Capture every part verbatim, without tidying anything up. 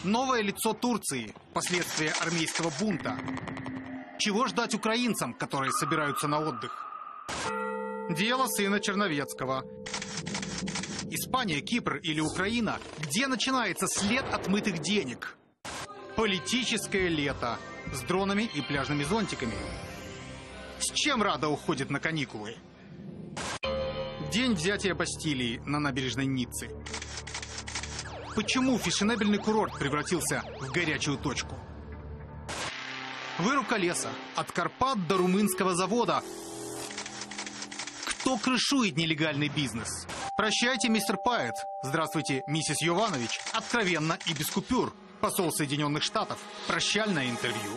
Новое лицо Турции. Последствия армейского бунта. Чего ждать украинцам, которые собираются на отдых? Дело сына Черновецкого. Испания, Кипр или Украина? Где начинается след отмытых денег? Политическое лето. С дронами и пляжными зонтиками. С чем Рада уходит на каникулы? День взятия Бастилии на набережной Ниццы. Почему фешенебельный курорт превратился в горячую точку? Вырубка леса. От Карпат до румынского завода. Кто крышует нелегальный бизнес? Прощайте, мистер Пайет. Здравствуйте, миссис Йованович. Откровенно и без купюр. Посол Соединенных Штатов. Прощальное интервью.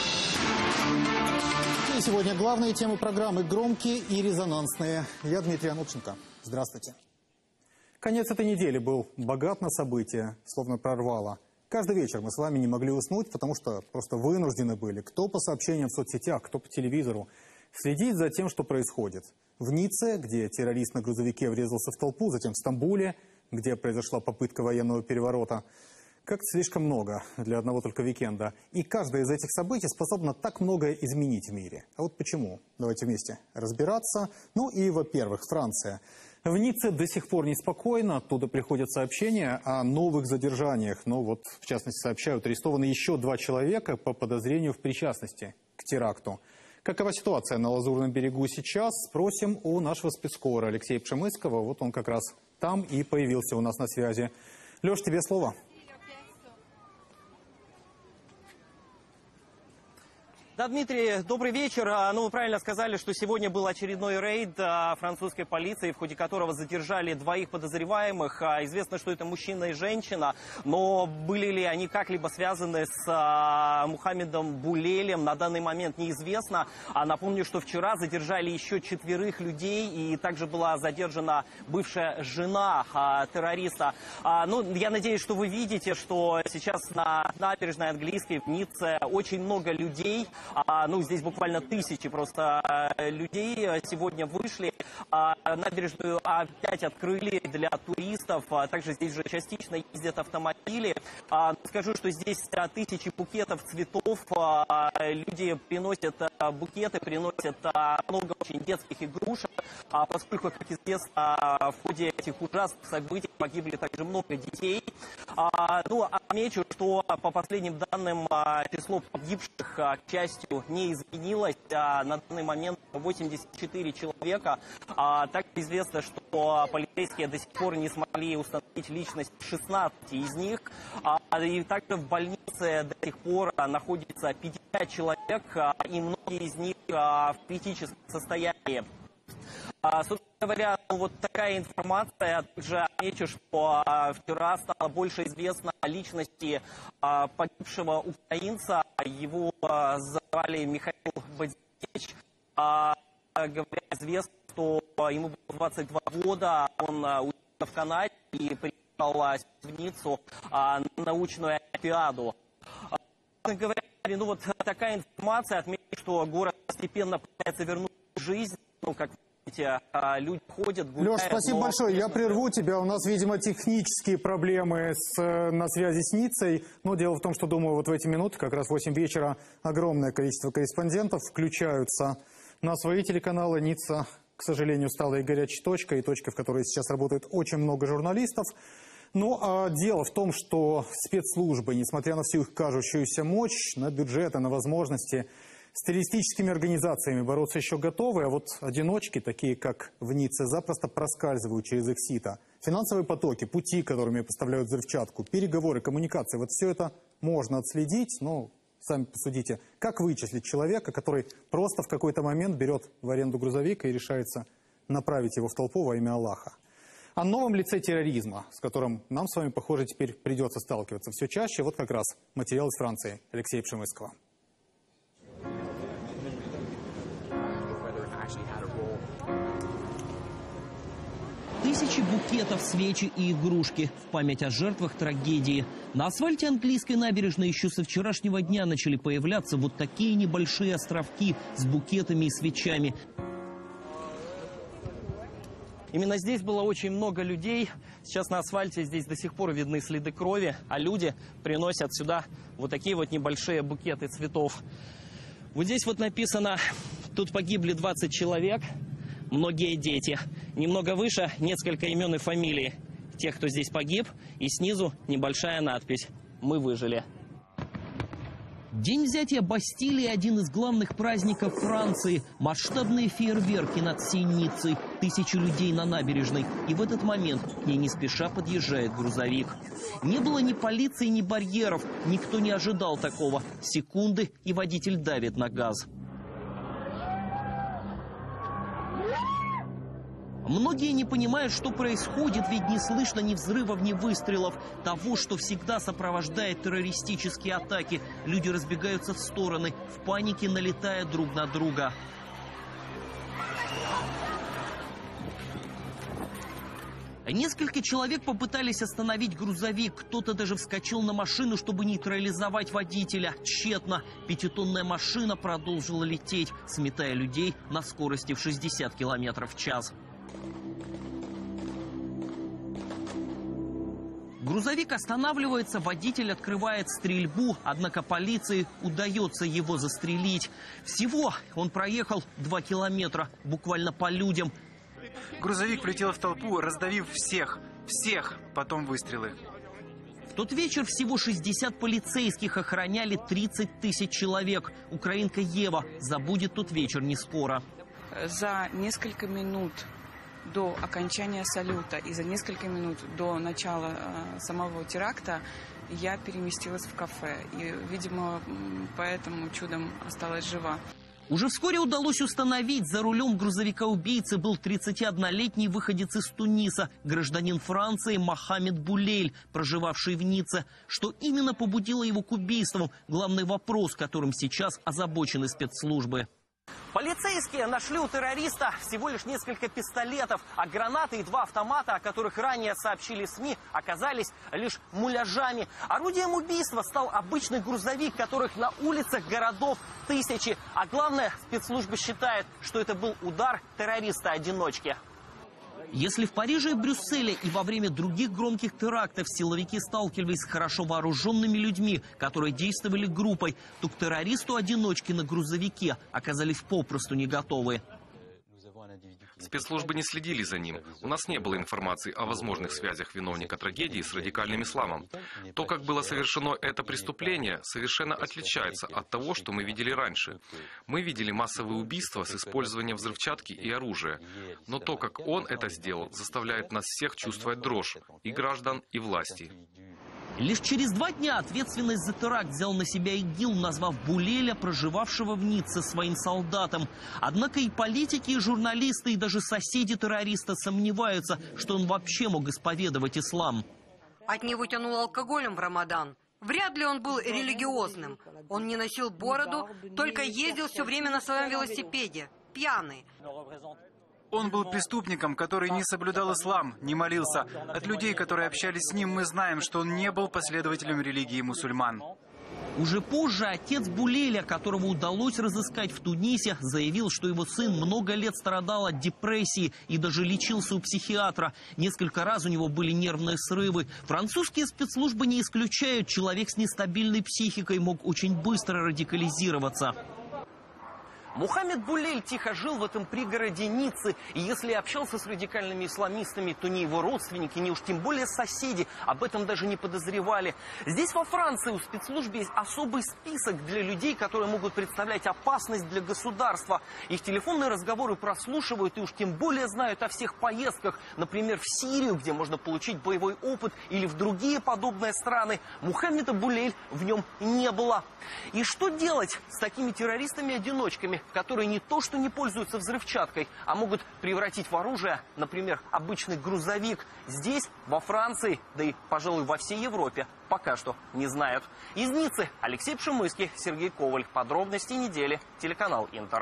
И сегодня главные темы программы громкие и резонансные. Я Дмитрий Анопченко. Здравствуйте. Конец этой недели был богат на события, словно прорвало. Каждый вечер мы с вами не могли уснуть, потому что просто вынуждены были, кто по сообщениям в соцсетях, кто по телевизору, следить за тем, что происходит. В Ницце, где террорист на грузовике врезался в толпу, затем в Стамбуле, где произошла попытка военного переворота. Как-то слишком много для одного только уикенда. И каждое из этих событий способно так многое изменить в мире. А вот почему? Давайте вместе разбираться. Ну и, во-первых, Франция. В Ницце до сих пор неспокойно, оттуда приходят сообщения о новых задержаниях. Но вот, в частности, сообщают, арестованы еще два человека по подозрению в причастности к теракту. Какова ситуация на Лазурном берегу сейчас? Спросим у нашего спецкора Алексея Пшемыского. Вот он как раз там и появился у нас на связи. Леш, тебе слово. Да, Дмитрий, добрый вечер. Ну, вы правильно сказали, что сегодня был очередной рейд французской полиции, в ходе которого задержали двоих подозреваемых. Известно, что это мужчина и женщина, но были ли они как-либо связаны с Мухаммедом Булелем, на данный момент неизвестно. А напомню, что вчера задержали еще четверых людей, и также была задержана бывшая жена террориста. Ну, я надеюсь, что вы видите, что сейчас на набережной Английской в Ницце очень много людей. А, ну, здесь буквально тысячи просто а, людей сегодня вышли. А, набережную опять открыли для туристов. А, также здесь же частично ездят автомобили. А, скажу, что здесь а, тысячи букетов цветов. А, люди приносят а, букеты, приносят а, много очень детских игрушек. А, поскольку, как известно, а, в ходе этих ужасных событий погибли также много детей. А, ну, отмечу, что по последним данным а, число погибших, а, к счастью, не изменилось. А, на данный момент восемьдесят четыре человека. А, также известно, что полицейские до сих пор не смогли установить личность шестнадцати из них. А, и также в больнице до сих пор находится пятьдесят человек, а, и многие из них а, в критическом состоянии. А, собственно говоря, ну, вот такая информация. Также отмечу, что а, вчера стало больше известно о личности а, погибшего украинца. Его а, звали Михаил Бадзевич. А, говоря, известно, что ему было двадцать два года. Он а, учился в Канаде и приехал а, в Ниццу а, на научную олимпиаду. А, говоря, ну вот такая информация. Отмечу, что город постепенно пытается вернуть жизнь. Ну, как люди ходят, гуляют. Леш, спасибо но... большое. Я прерву тебя. У нас, видимо, технические проблемы с, на связи с Ниццей. Но дело в том, что, думаю, вот в эти минуты, как раз в восемь вечера, огромное количество корреспондентов включаются на свои телеканалы. Ницца, к сожалению, стала и горячей точкой, и точкой, в которой сейчас работает очень много журналистов. Но а, дело в том, что спецслужбы, несмотря на всю их кажущуюся мощь, на бюджеты, на возможности, с террористическими организациями бороться еще готовы, а вот одиночки, такие как в Ницце, запросто проскальзывают через их сито. Финансовые потоки, пути, которыми поставляют взрывчатку, переговоры, коммуникации, вот все это можно отследить, но сами посудите, как вычислить человека, который просто в какой-то момент берет в аренду грузовик и решается направить его в толпу во имя Аллаха. О новом лице терроризма, с которым нам с вами, похоже, теперь придется сталкиваться все чаще, вот как раз материал из Франции Алексея Пшемыского. Тысячи букетов, свечи и игрушки в память о жертвах трагедии. На асфальте английской набережной еще со вчерашнего дня начали появляться вот такие небольшие островки с букетами и свечами. И Именно здесь было очень много людей. Сейчас на асфальте здесь до сих пор видны следы крови, а люди приносят сюда вот такие вот небольшие букеты цветов. Вот здесь вот написано, тут погибли двадцать человек, многие дети. Немного выше несколько имен и фамилий тех, кто здесь погиб, и снизу небольшая надпись «Мы выжили». День взятия Бастилии – один из главных праздников Франции. Масштабные фейерверки над всей Ниццей, тысячи людей на набережной. И в этот момент к ней не спеша подъезжает грузовик. Не было ни полиции, ни барьеров. Никто не ожидал такого. Секунды, и водитель давит на газ. Многие не понимают, что происходит, ведь не слышно ни взрывов, ни выстрелов. Того, что всегда сопровождает террористические атаки. Люди разбегаются в стороны, в панике налетая друг на друга. Несколько человек попытались остановить грузовик. Кто-то даже вскочил на машину, чтобы нейтрализовать водителя. Тщетно. Пятитонная машина продолжила лететь, сметая людей на скорости в шестьдесят километров в час. Грузовик останавливается, водитель открывает стрельбу, однако полиции удается его застрелить. Всего он проехал два километра, буквально по людям. Грузовик влетел в толпу, раздавив всех, всех, потом выстрелы. В тот вечер всего шестьдесят полицейских охраняли тридцать тысяч человек. Украинка Ева забудет тот вечер не скоро. За несколько минут до окончания салюта и за несколько минут до начала э, самого теракта я переместилась в кафе. И, видимо, поэтому чудом осталась жива. Уже вскоре удалось установить, за рулем грузовика-убийцы был тридцатиоднолетний выходец из Туниса, гражданин Франции Мохаммед Булель, проживавший в Ницце. Что именно побудило его к убийству? Главный вопрос, которым сейчас озабочены спецслужбы. Полицейские нашли у террориста всего лишь несколько пистолетов, а гранаты и два автомата, о которых ранее сообщили СМИ, оказались лишь муляжами. Орудием убийства стал обычный грузовик, которых на улицах городов тысячи. А главное, спецслужбы считают, что это был удар террориста-одиночки. Если в Париже и Брюсселе и во время других громких терактов силовики сталкивались с хорошо вооруженными людьми, которые действовали группой, то к террористу-одиночке на грузовике оказались попросту не готовы. Спецслужбы не следили за ним. У нас не было информации о возможных связях виновника трагедии с радикальным исламом. То, как было совершено это преступление, совершенно отличается от того, что мы видели раньше. Мы видели массовые убийства с использованием взрывчатки и оружия. Но то, как он это сделал, заставляет нас всех чувствовать дрожь, и граждан, и власти. Лишь через два дня ответственность за теракт взял на себя ИГИЛ, назвав Булеля, проживавшего в Ницце, своим солдатом. Однако и политики, и журналисты, и даже соседи террориста сомневаются, что он вообще мог исповедовать ислам. От него тянуло алкоголем в Рамадан. Вряд ли он был религиозным. Он не носил бороду, только ездил все время на своем велосипеде, пьяный. Он был преступником, который не соблюдал ислам, не молился. От людей, которые общались с ним, мы знаем, что он не был последователем религии мусульман. Уже позже отец Булеля, которого удалось разыскать в Тунисе, заявил, что его сын много лет страдал от депрессии и даже лечился у психиатра. Несколько раз у него были нервные срывы. Французские спецслужбы не исключают, человек с нестабильной психикой мог очень быстро радикализироваться. Мохаммед Булель тихо жил в этом пригороде Ниццы, и если общался с радикальными исламистами, то ни его родственники, ни уж тем более соседи об этом даже не подозревали. Здесь, во Франции, у спецслужб есть особый список для людей, которые могут представлять опасность для государства. Их телефонные разговоры прослушивают и уж тем более знают о всех поездках, например, в Сирию, где можно получить боевой опыт, или в другие подобные страны. Мохаммеда Булель в нем не было. И что делать с такими террористами-одиночками, которые не то что не пользуются взрывчаткой, а могут превратить в оружие, например, обычный грузовик? Здесь, во Франции, да и, пожалуй, во всей Европе пока что не знают. Из Ниццы Алексей Пшемыский, Сергей Коваль. Подробности недели. Телеканал Интер.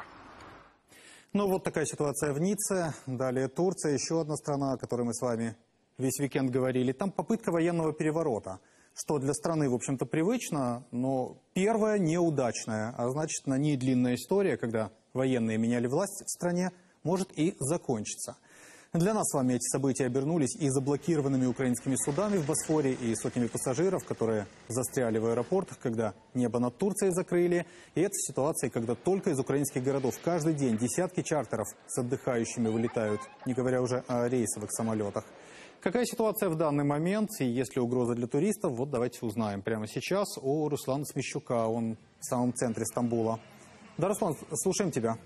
Ну вот такая ситуация в Ницце. Далее Турция, еще одна страна, о которой мы с вами весь уикенд говорили. Там попытка военного переворота, что для страны, в общем-то, привычно, но первая неудачная, а значит, на ней длинная история, когда военные меняли власть в стране, может и закончиться. Для нас с вами эти события обернулись и заблокированными украинскими судами в Босфоре, и сотнями пассажиров, которые застряли в аэропортах, когда небо над Турцией закрыли. И это в ситуации, когда только из украинских городов каждый день десятки чартеров с отдыхающими вылетают, не говоря уже о рейсовых самолетах. Какая ситуация в данный момент и есть ли угроза для туристов? Вот давайте узнаем прямо сейчас у Руслана Смещука. Он в самом центре Стамбула. Да, Руслан, слушаем тебя.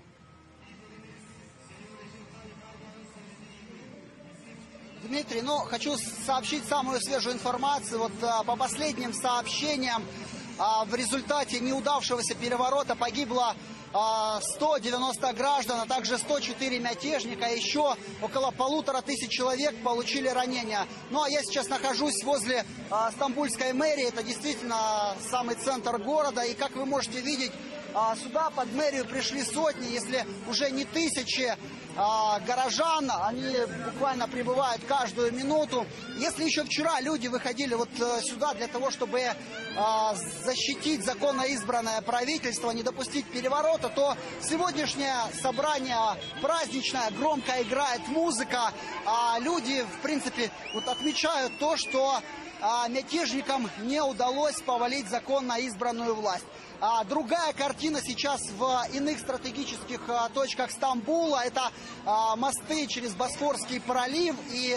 Дмитрий, ну, хочу сообщить самую свежую информацию. Вот а, по последним сообщениям, а, в результате неудавшегося переворота погибло а, сто девяносто граждан, а также сто четыре мятежника. Еще около полутора тысяч человек получили ранения. Ну, а я сейчас нахожусь возле а, стамбульской мэрии. Это действительно самый центр города. И, как вы можете видеть, а, сюда под мэрию пришли сотни, если уже не тысячи а, горожан. Они буквально прибывают каждую минуту. Если еще вчера люди выходили вот а, сюда для того, чтобы а, защитить законно избранное правительство, не допустить переворота, то сегодняшнее собрание праздничное, громко играет музыка. А люди, в принципе, вот отмечают то, что а, мятежникам не удалось повалить законно избранную власть. А другая картина сейчас в иных стратегических а, точках Стамбула. Это а, мосты через Босфорский пролив и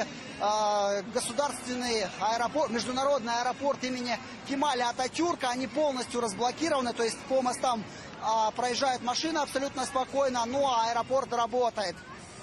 а, государственный аэропорт, международный аэропорт имени Кемаля Ататюрка. Они полностью разблокированы, то есть по мостам а, проезжают машины абсолютно спокойно, ну а аэропорт работает.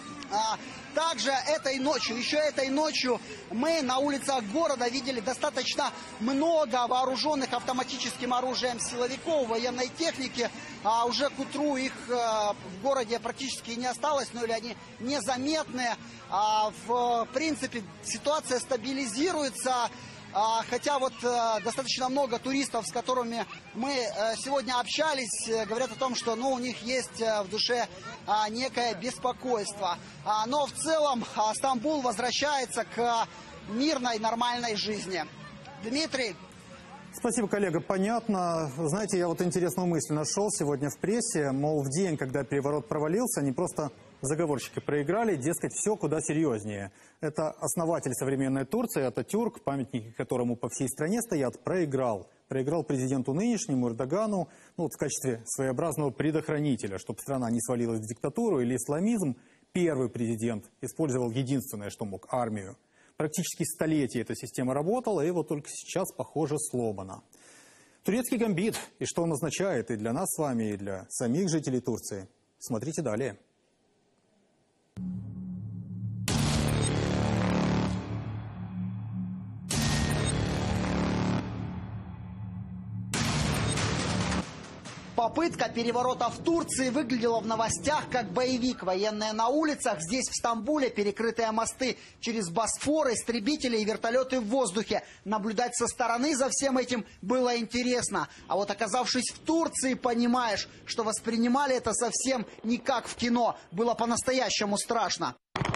А, также этой ночью, еще этой ночью мы на улицах города видели достаточно много вооруженных автоматическим оружием силовиков, военной техники. А уже к утру их а, в городе практически не осталось, ну или они незаметны. А, в принципе, ситуация стабилизируется. А, хотя вот а, достаточно много туристов, с которыми мы а, сегодня общались, а, говорят о том, что ну, у них есть а, в душе а, некое беспокойство. А, но в целом а, Стамбул возвращается к а, мирной, нормальной жизни. Дмитрий. Спасибо, коллега. Понятно. Знаете, я вот интересную мысль нашел сегодня в прессе. Мол, в день, когда переворот провалился, они просто... Заговорщики проиграли, дескать, все куда серьезнее. Это основатель современной Турции, Ататюрк, памятники которому по всей стране стоят, проиграл. Проиграл президенту нынешнему, Эрдогану, ну, вот в качестве своеобразного предохранителя, чтобы страна не свалилась в диктатуру или исламизм. Первый президент использовал единственное, что мог, армию. Практически столетие эта система работала, и вот только сейчас, похоже, сломана. Турецкий гамбит, и что он означает и для нас с вами, и для самих жителей Турции. Смотрите далее. Попытка переворота в Турции выглядела в новостях как боевик. Военные на улицах, здесь в Стамбуле перекрытые мосты через Босфор, истребители и вертолеты в воздухе. Наблюдать со стороны за всем этим было интересно. А вот оказавшись в Турции, понимаешь, что воспринимали это совсем не как в кино. Было по-настоящему страшно.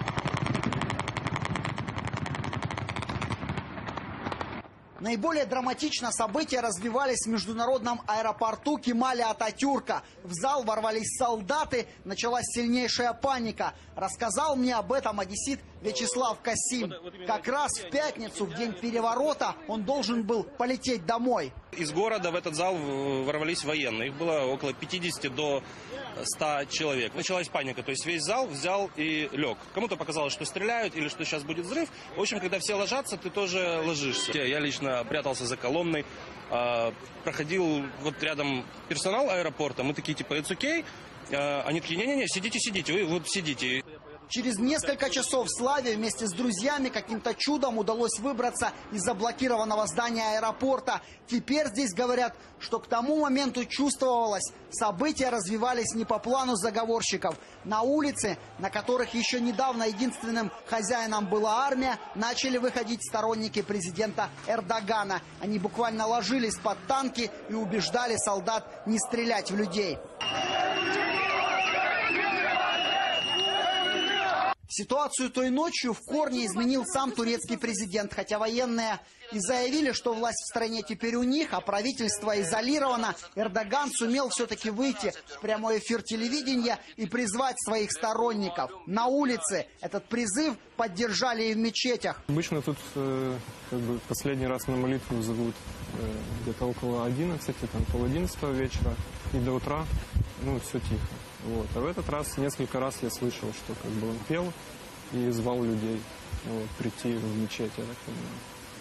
Наиболее драматично события развивались в международном аэропорту Кемаля Ататюрка. В зал ворвались солдаты, началась сильнейшая паника. Рассказал мне об этом одессит Вячеслав Касим. Как раз в пятницу, в день переворота, он должен был полететь домой. Из города в этот зал ворвались военные. Их было около пятидесяти до ста человек. Началась паника, то есть весь зал взял и лег. Кому-то показалось, что стреляют или что сейчас будет взрыв. В общем, когда все ложатся, ты тоже ложишься. Я лично прятался за колонной, проходил вот рядом персонал аэропорта. Мы такие типа «It's okay». Они такие «Не-не-не, сидите, сидите, вы вот сидите». Через несколько часов Славе вместе с друзьями каким-то чудом удалось выбраться из заблокированного здания аэропорта. Теперь здесь говорят, что к тому моменту чувствовалось, события развивались не по плану заговорщиков. На улице, на которых еще недавно единственным хозяином была армия, начали выходить сторонники президента Эрдогана. Они буквально ложились под танки и убеждали солдат не стрелять в людей. Ситуацию той ночью в корне изменил сам турецкий президент, хотя военные и заявили, что власть в стране теперь у них, а правительство изолировано. Эрдоган сумел все-таки выйти в прямой эфир телевидения и призвать своих сторонников. На улице этот призыв поддержали и в мечетях. Обычно тут э, как бы последний раз на молитву зовут э, где-то около одиннадцати, там пол одиннадцатого вечера, и до утра, ну, все тихо. Вот. А в этот раз несколько раз я слышал, что как бы он пел и звал людей вот, прийти в мечеть, я так понимаю.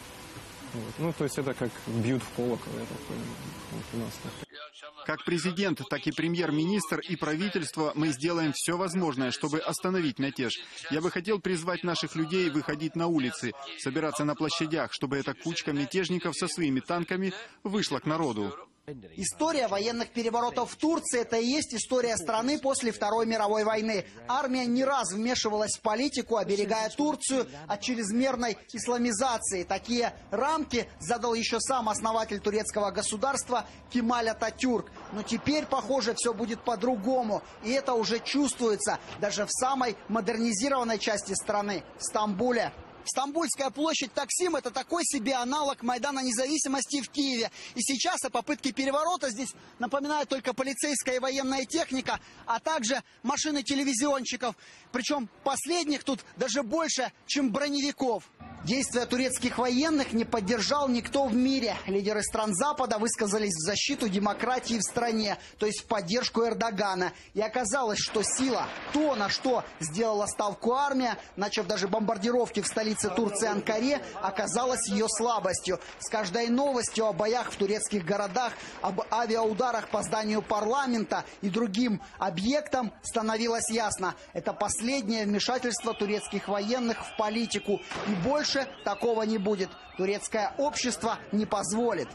Вот. Ну, то есть это как бьют в колокол, я так понимаю. Вот у нас так. Как президент, так и премьер-министр и правительство мы сделаем все возможное, чтобы остановить мятеж. Я бы хотел призвать наших людей выходить на улицы, собираться на площадях, чтобы эта кучка мятежников со своими танками вышла к народу. История военных переворотов в Турции – это и есть история страны после Второй мировой войны. Армия не раз вмешивалась в политику, оберегая Турцию от чрезмерной исламизации. Такие рамки задал еще сам основатель турецкого государства Кемаль Ататюрк. Но теперь, похоже, все будет по-другому. И это уже чувствуется даже в самой модернизированной части страны – Стамбуле. Стамбульская площадь Таксим – это такой себе аналог Майдана Независимости в Киеве. И сейчас о попытке переворота здесь напоминает только полицейская и военная техника, а также машины телевизионщиков. Причем последних тут даже больше, чем броневиков. Действия турецких военных не поддержал никто в мире. Лидеры стран Запада высказались в защиту демократии в стране, то есть в поддержку Эрдогана. И оказалось, что сила, то, на что сделала ставку армия, начав даже бомбардировки в столице Турции Анкаре, оказалась ее слабостью. С каждой новостью о боях в турецких городах, об авиаударах по зданию парламента и другим объектам становилось ясно. Это последнее вмешательство турецких военных в политику. И больше такого не будет. Турецкое общество не позволит.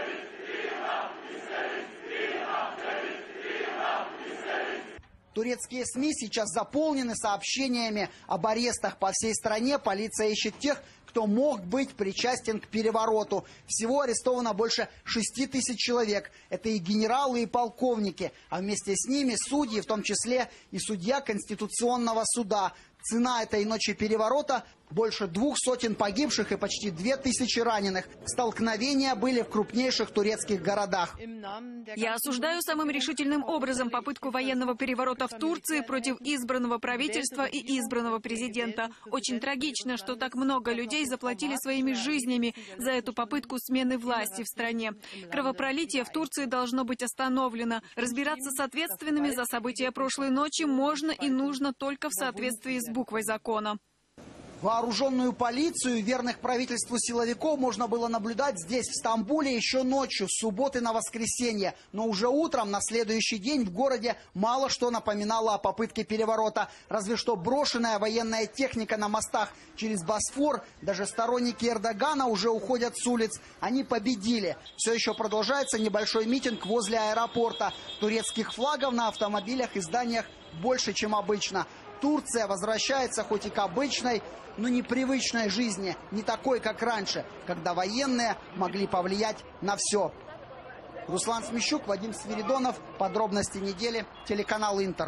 Турецкие СМИ сейчас заполнены сообщениями об арестах по всей стране. Полиция ищет тех, кто мог быть причастен к перевороту. Всего арестовано больше шести тысяч человек. Это и генералы, и полковники. А вместе с ними судьи, в том числе и судья Конституционного суда. Цена этой ночи переворота – больше двух сотен погибших и почти две тысячи раненых. Столкновения были в крупнейших турецких городах. Я осуждаю самым решительным образом попытку военного переворота в Турции против избранного правительства и избранного президента. Очень трагично, что так много людей заплатили своими жизнями за эту попытку смены власти в стране. Кровопролитие в Турции должно быть остановлено. Разбираться с ответственными за события прошлой ночи можно и нужно только в соответствии с буквой закона. Вооруженную полицию и верных правительству силовиков можно было наблюдать здесь, в Стамбуле, еще ночью, с субботы на воскресенье. Но уже утром, на следующий день, в городе мало что напоминало о попытке переворота. Разве что брошенная военная техника на мостах через Босфор. Даже сторонники Эрдогана уже уходят с улиц. Они победили. Все еще продолжается небольшой митинг возле аэропорта. Турецких флагов на автомобилях и зданиях больше, чем обычно. Турция возвращается хоть и к обычной, но непривычной жизни, не такой, как раньше, когда военные могли повлиять на все. Руслан Смещук, Вадим Свиридонов. Подробности недели. Телеканал Интер.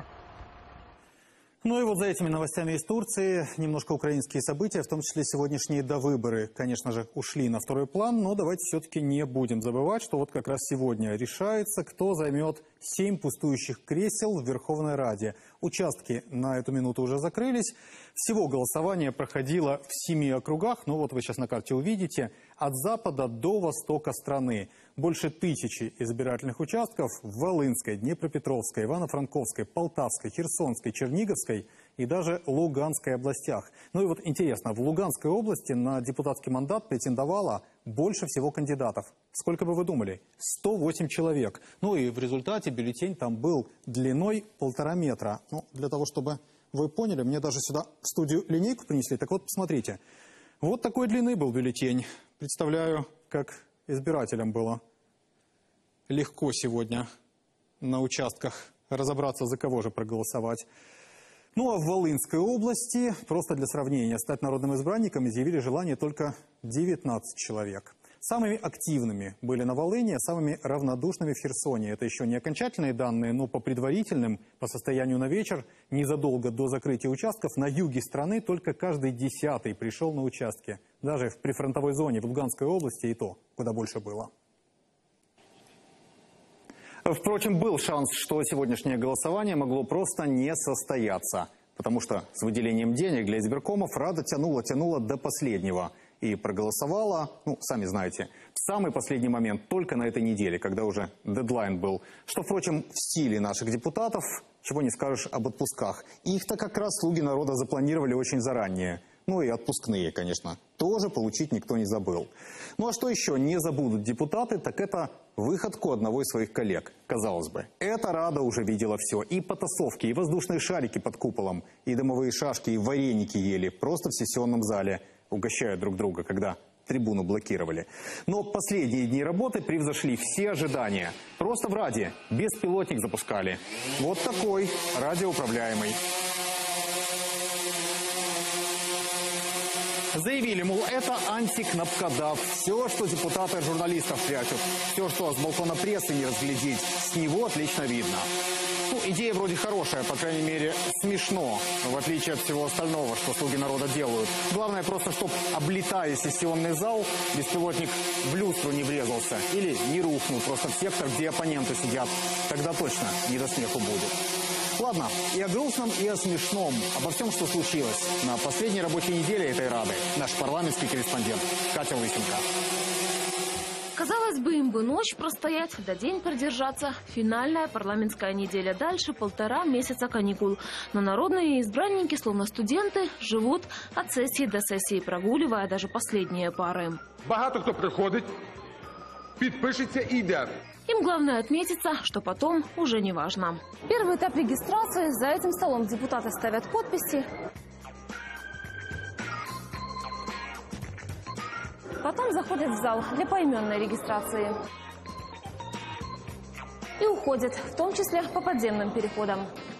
Ну и вот за этими новостями из Турции немножко украинские события, в том числе сегодняшние довыборы, конечно же, ушли на второй план, но давайте все-таки не будем забывать, что вот как раз сегодня решается, кто займет семь пустующих кресел в Верховной Раде. Участки на эту минуту уже закрылись. Всего голосование проходило в семи округах, ну вот вы сейчас на карте увидите, от запада до востока страны. Больше тысячи избирательных участков в Волынской, Днепропетровской, Ивано-Франковской, Полтавской, Херсонской, Черниговской и даже Луганской областях. Ну и вот интересно, в Луганской области на депутатский мандат претендовало больше всего кандидатов. Сколько бы вы думали? сто восемь человек. Ну и в результате бюллетень там был длиной полтора метра. Ну, для того, чтобы вы поняли, мне даже сюда в студию линейку принесли. Так вот, посмотрите. Вот такой длины был бюллетень. Представляю, как избирателям было легко сегодня на участках разобраться, за кого же проголосовать. Ну а в Волынской области, просто для сравнения, стать народным избранником изъявили желание только девятнадцать человек. Самыми активными были на Волыне, самыми равнодушными в Херсоне. Это еще не окончательные данные, но по предварительным, по состоянию на вечер, незадолго до закрытия участков, на юге страны только каждый десятый пришел на участки. Даже в прифронтовой зоне в Луганской области и то куда больше было. Впрочем, был шанс, что сегодняшнее голосование могло просто не состояться. Потому что с выделением денег для избиркомов Рада тянула-тянула до последнего. И проголосовала, ну, сами знаете, в самый последний момент, только на этой неделе, когда уже дедлайн был. Что, впрочем, в стиле наших депутатов, чего не скажешь об отпусках. Их-то как раз слуги народа запланировали очень заранее. Ну и отпускные, конечно, тоже получить никто не забыл. Ну а что еще не забудут депутаты, так это выходку одного из своих коллег. Казалось бы, эта Рада уже видела все. И потасовки, и воздушные шарики под куполом, и дымовые шашки, и вареники ели просто в сессионном зале, угощая друг друга, когда трибуну блокировали. Но последние дни работы превзошли все ожидания. Просто в Раде беспилотник запускали. Вот такой, радиоуправляемый. Заявили, мол, это антикнопкодав. Все, что депутаты от журналистов прячут, все, что с балкона прессы не разглядеть, с него отлично видно. Ну, идея вроде хорошая, по крайней мере, смешно, в отличие от всего остального, что слуги народа делают. Главное просто, чтобы, облетая сессионный зал, беспилотник в люстру не врезался или не рухнул просто в сектор, где оппоненты сидят. Тогда точно не до смеху будет. Ладно, и о грустном, и о смешном, обо всем, что случилось на последней рабочей неделе этой Рады. Наш парламентский корреспондент Катя Лысенко. Казалось бы, им бы ночь простоять, да день продержаться. Финальная парламентская неделя. Дальше полтора месяца каникул. Но народные избранники, словно студенты, живут от сессии до сессии, прогуливая даже последние пары. Багато кто приходит, подпишется и йде. Им главное отметиться, что потом уже не важно. Первый этап регистрации. За этим столом депутаты ставят подписи. Потом заходят в зал для поименной регистрации. И уходят, в том числе по подземным переходам.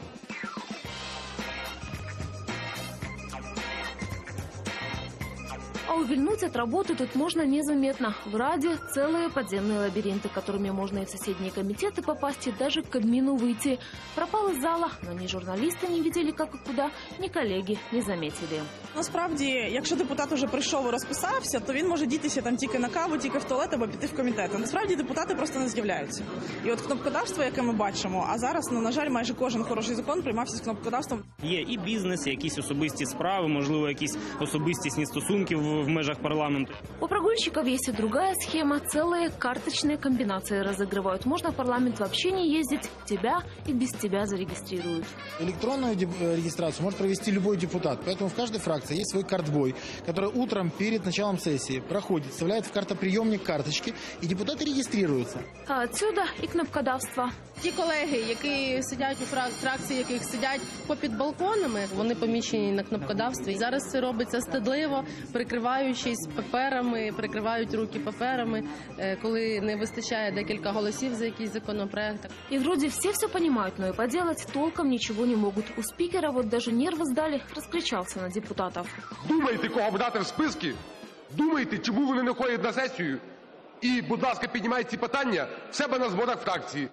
А увильнуть от работы тут можно незаметно. В Раде целые подземные лабиринты, которыми можно и в соседние комитеты попасть, и даже к Кабмину выйти. Пропал из зала, но ни журналисты не видели, как и куда, ні колеги не заметили. Насправді, якщо депутат вже прийшов і розписався, то він може дітися там тільки на каву, тільки в туалет або піти в комітет. А насправді депутати просто не з'являються. І от кнопкодавство, яке ми бачимо, а зараз, ну, на жаль, майже кожен хороший закон приймався з кнопкодавством. Є і бізнес, і якісь особисті справи, можливо, якісь особистісні стосунки в, в межах парламенту. У прогульщиков есть и другая схема. Целые карточные комбинации разыгрывают. Можно в парламент вообще не ездить, тебя и без тебя зарегистрируют. Электронную регистрацию может провести любой депутат, поэтому в каждой фракции есть свой картбой, который утром перед началом сессии проходит, вставляет в картоприемник карточки, и депутаты регистрируются. А отсюда и кнопкодавство. Ті колеги, які сидять у фракції, яких сидять попід балконами, вони поміщені на кнопкодавстві. І зараз це робиться стидливо, прикриваючись паперами, прикривають руки паперами, коли не вистачає декілька голосів за якийсь законопроект. И вроде все все понимают, но и поделать толком ничего не могут. У спикера вот даже нервы сдали, раскричался на депутатов. Думаєте, кого брати в списки? Думаєте, чому вони не ходять на сесію? І, будь ласка, піднімайте ці питання в себе на зборах фракції.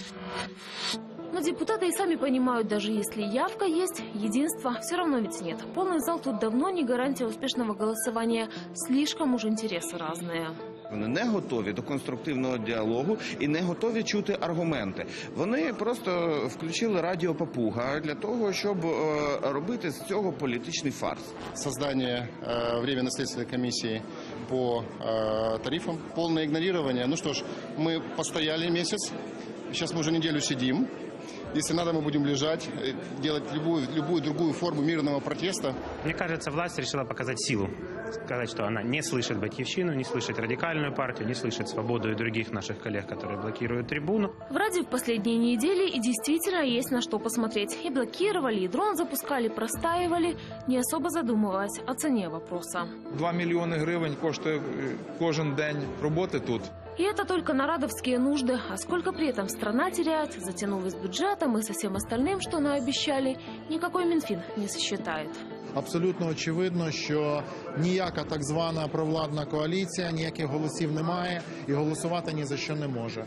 Но депутаты и сами понимают, даже если явка есть, единства все равно ведь нет. Полный зал тут давно не гарантия успешного голосования. Слишком уж интересы разные. Вони не готові до конструктивного діалогу і не готові чути аргументи. Вони просто включили радіо «Папуга» для того, щоб е, робити з цього політичний фарс. Создание э, временной следственной комиссии по э, тарифам, полное игнорирование. Ну что ж, мы постояли месяц, сейчас мы уже неделю сидим. Если надо, мы будем лежать, делать любую, любую другую форму мирного протеста. Мне кажется, власть решила показать силу. Сказать, что она не слышит «Батьковщину», не слышит радикальную партию, не слышит «Свободу» и других наших коллег, которые блокируют трибуну. В Раде в последние недели и действительно есть на что посмотреть. И блокировали, и дрон запускали, простаивали, не особо задумываясь о цене вопроса. Два миллиона гривен коштує кожен день роботи тут. И это только на радовские нужды. А сколько при этом страна теряет, затянулась бюджетом и со всем остальным, что наобещали, никакой Минфин не сосчитает. абсолютно очевидно, що ніяка так звана провладна коаліція, ніяких голосів немає і голосувати ні за що не може.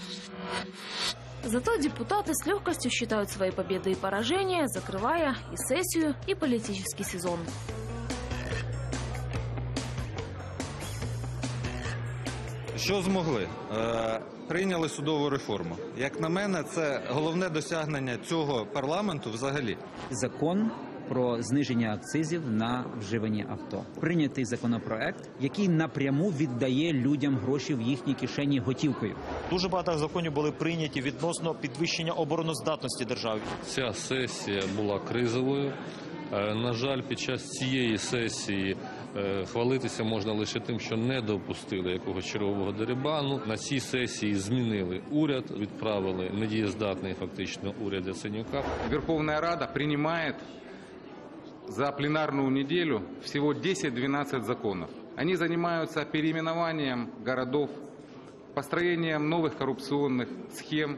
Зато депутаты с легкостью считают свои победы и поражения, закрывая и сессию, и политический сезон. Що змогли? Е, прийняли судову реформу. Як на мене, це головне досягнення цього парламенту взагалі. Закон про зниження акцизів на вживані авто. Прийнятий законопроект, який напряму віддає людям гроші в їхні кишені готівкою. Дуже багато законів були прийняті відносно підвищення обороноздатності держави. Ця сесія була кризовою. На жаль, під час цієї сесії хвалитися можна лише тим, що не допустили якогось чергового дерибану. На цій сесії змінили уряд, відправили недієздатний фактично уряд Яценюка. Верховна Рада приймає за пленарную неделю всего десять-двенадцать законов. Они занимаются переименованием городов, построением новых коррупционных схем.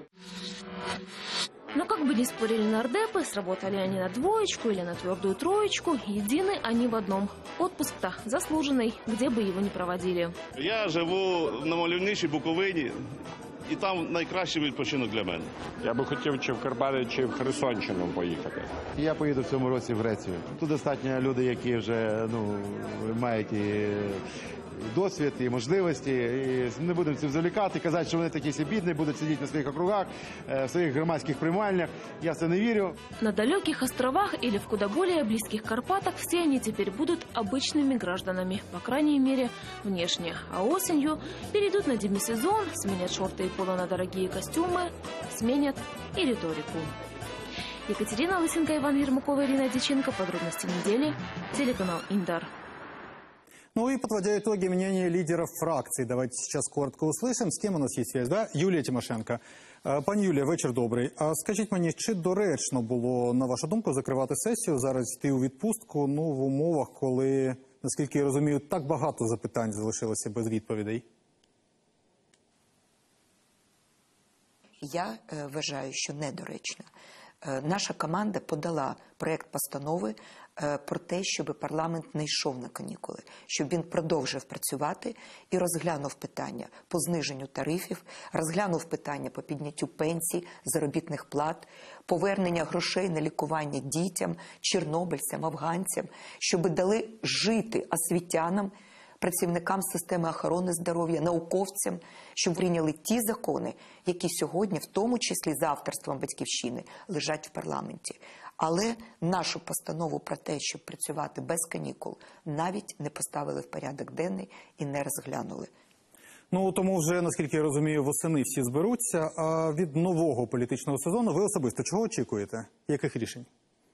Но как бы ни спорили нардепы, сработали они на двоечку или на твердую троечку, едины они в одном. Отпуск-то заслуженный, где бы его ни проводили. Я живу на мальовничій Буковині, і там найкращий відпочинок для мене. Я би хотів чи в Карпати, чи в Херсонщину поїхати. Я поїду в цьому році в Грецію. Тут достатньо люди, які вже ну, мають і досвід, і можливості. І не будемо цим завлікати, казати, що вони такі всі бідні, будуть сидіти на своїх округах, в своїх громадських приймальнях. Я в це не вірю. На далеких островах или в куда более близких Карпатах все они теперь будут обычными гражданами, по крайней мере, внешне. А осенью перейдут на демисезон, сменят шорты и поло на дорогие костюмы, сменят и риторику. Екатерина Лысенко, Иван Ермакова, Ирина Диченко. Подробности недели. Телеканал Индар. Ну и подводя итоги мнения лидеров фракций, давайте сейчас коротко услышим, з ким у нас є связь, да? Юлія Тимошенко. Пані Юлія, вечір добрий. А скажіть мені, чи доречно було, на вашу думку, закривати сесію, зараз йти у відпустку, ну, в умовах, коли, наскільки я розумію, так багато запитань залишилося без відповідей? Я е, вважаю, що недоречно. Е, наша команда подала проєкт постанови е, про те, щоб парламент не йшов на канікули, щоб він продовжив працювати і розглянув питання по зниженню тарифів, розглянув питання по підняттю пенсій, заробітних плат, повернення грошей на лікування дітям, чорнобильцям, афганцям, щоб дали жити освітянам, працівникам системи охорони здоров'я, науковцям, щоб прийняли ті закони, які сьогодні, в тому числі за авторством «Батьківщини», лежать в парламенті. Але нашу постанову про те, щоб працювати без канікул, навіть не поставили в порядок денний і не розглянули. Ну, тому вже, наскільки я розумію, восени всі зберуться. А від нового політичного сезону ви особисто чого очікуєте? Яких рішень?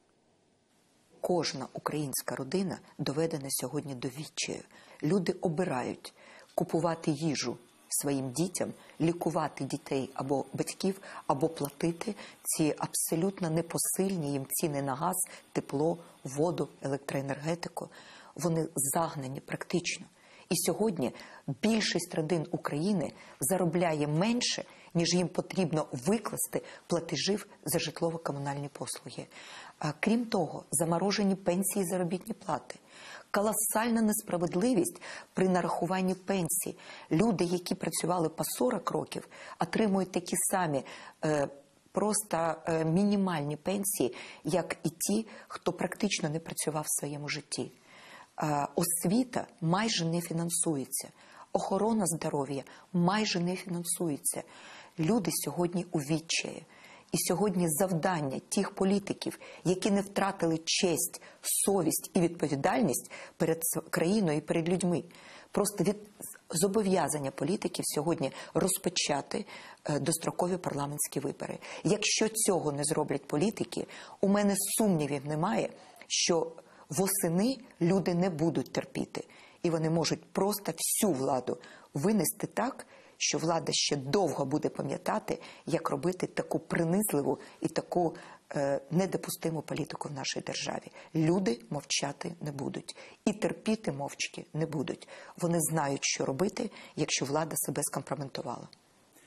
Кожна українська родина доведена сьогодні до відчаю. Люди обирають купувати їжу своїм дітям, лікувати дітей або батьків, або платити ці абсолютно непосильні їм ціни на газ, тепло, воду, електроенергетику. Вони загнані практично. І сьогодні більшість родин України заробляє менше, ніж їм потрібно викласти платежів за житлово-комунальні послуги. А, крім того, заморожені пенсії і заробітні плати. Колосальна несправедливість при нарахуванні пенсій. Люди, які працювали по сорок років, отримують такі самі е, просто е, мінімальні пенсії, як і ті, хто практично не працював в своєму житті. Е, освіта майже не фінансується. Охорона здоров'я майже не фінансується. Люди сьогодні у відчаї. І сьогодні завдання тих політиків, які не втратили честь, совість і відповідальність перед країною і перед людьми. Просто від зобов'язання політиків сьогодні розпочати е, дострокові парламентські вибори. Якщо цього не зроблять політики, у мене сумнівів немає, що восени люди не будуть терпіти. І вони можуть просто всю владу винести так, що влада ще довго буде пам'ятати, як робити таку принизливу і таку е, недопустиму політику в нашій державі. Люди мовчати не будуть. І терпіти мовчки не будуть. Вони знають, що робити, якщо влада себе скомпрометувала.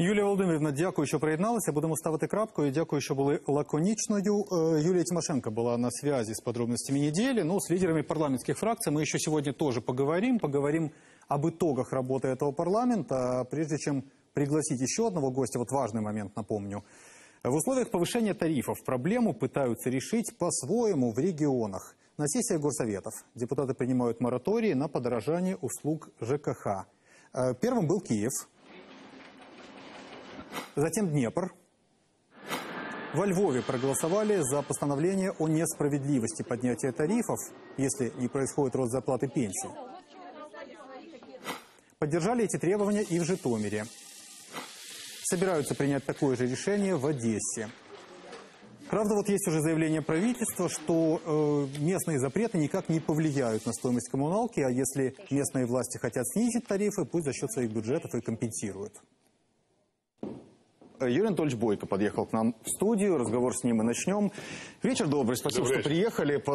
Юлія Володимирівна, дякую, що приєдналися. Будемо ставити крапку. І дякую, що були лаконичною. Юлия Тимошенко была на связи с подробностями недели. Ну, с лидерами парламентских фракций мы еще сегодня тоже поговорим. Поговорим об итогах работы этого парламента. Прежде чем пригласить еще одного гостя, вот важный момент, напомню. В условиях повышения тарифов проблему пытаются решить по-своему в регионах. На сессии горсоветов депутаты принимают моратории на подорожание услуг ЖКХ. Первым был Киев. Затем Днепр. Во Львове проголосовали за постановление о несправедливости поднятия тарифов, если не происходит рост зарплаты пенсий. Поддержали эти требования и в Житомире. Собираются принять такое же решение в Одессе. Правда, вот есть уже заявление правительства, что э, местные запреты никак не повлияют на стоимость коммуналки, а если местные власти хотят снизить тарифы, пусть за счет своих бюджетов и компенсируют. Юрий Анатольевич Бойко подъехал к нам в студию, разговор с ним и начнем. Вечер добрый, спасибо, добрый. Что приехали под,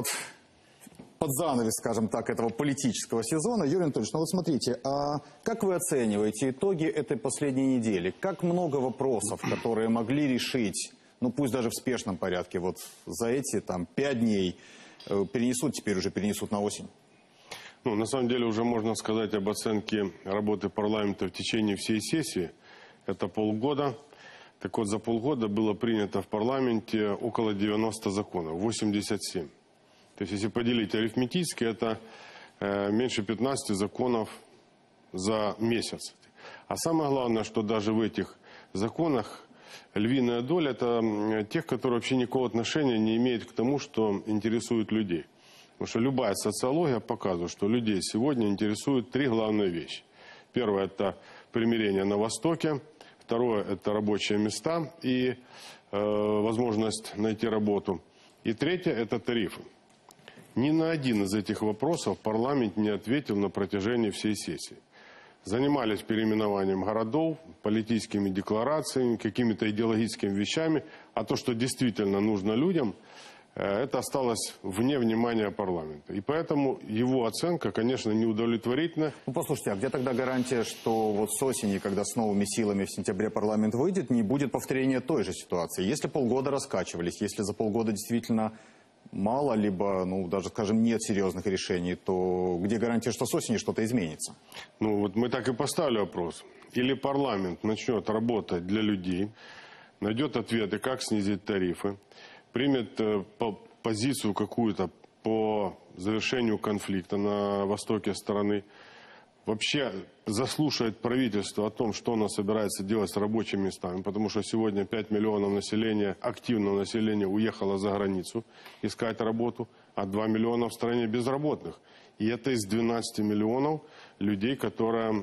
под занавес, скажем так, этого политического сезона. Юрий Анатольевич, ну вот смотрите, а как вы оцениваете итоги этой последней недели? Как много вопросов, которые могли решить, ну пусть даже в спешном порядке, вот за эти там пять дней перенесут, теперь уже перенесут на осень? Ну, на самом деле уже можно сказать об оценке работы парламента в течение всей сессии. Это полгода. Так вот, за полгода было принято в парламенте около девяноста законов, восемьдесят семь. То есть, если поделить арифметически, это э, меньше пятнадцати законов за месяц. А самое главное, что даже в этих законах львиная доля – это тех, которые вообще никакого отношения не имеют к тому, что интересует людей. Потому что любая социология показывает, что людей сегодня интересуют три главные вещи. Первое – это примирение на Востоке. Второе – это рабочие места и э, возможность найти работу. И третье – это тарифы. Ни на один из этих вопросов парламент не ответил на протяжении всей сессии. Занимались переименованием городов, политическими декларациями, какими-то идеологическими вещами. А то, что действительно нужно людям, это осталось вне внимания парламента. И поэтому его оценка, конечно, неудовлетворительна. Ну, послушайте, а где тогда гарантия, что вот с осени, когда с новыми силами в сентябре парламент выйдет, не будет повторения той же ситуации? Если полгода раскачивались, если за полгода действительно мало, либо, ну, даже, скажем, нет серьезных решений, то где гарантия, что с осени что-то изменится? Ну, вот мы так и поставили вопрос. Или парламент начнет работать для людей, найдет ответы, как снизить тарифы, примет э, по, позицию какую-то по завершению конфликта на востоке страны, вообще заслушает правительство о том, что оно собирается делать с рабочими местами, потому что сегодня пять миллионов населения, активного населения уехало за границу искать работу, а два миллиона в стране безработных. И это из двенадцати миллионов людей, которые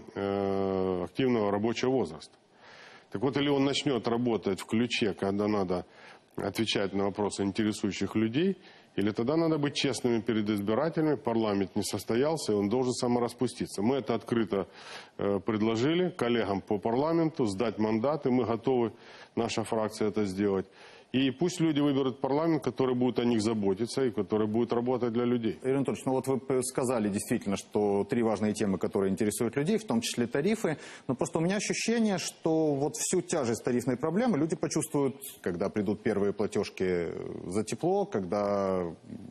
э, активного рабочего возраста. Так вот, или он начнет работать в ключе, когда надо отвечать на вопросы интересующих людей, или тогда надо быть честными перед избирателями, парламент не состоялся, и он должен самораспуститься. Мы это открыто э, предложили коллегам по парламенту, сдать мандаты, мы готовы, наша фракция это сделать. И пусть люди выберут парламент, который будет о них заботиться и который будет работать для людей. Юрий Анатольевич, ну вот вы сказали действительно, что три важные темы, которые интересуют людей, в том числе тарифы. Но просто у меня ощущение, что вот всю тяжесть тарифной проблемы люди почувствуют, когда придут первые платежки за тепло, когда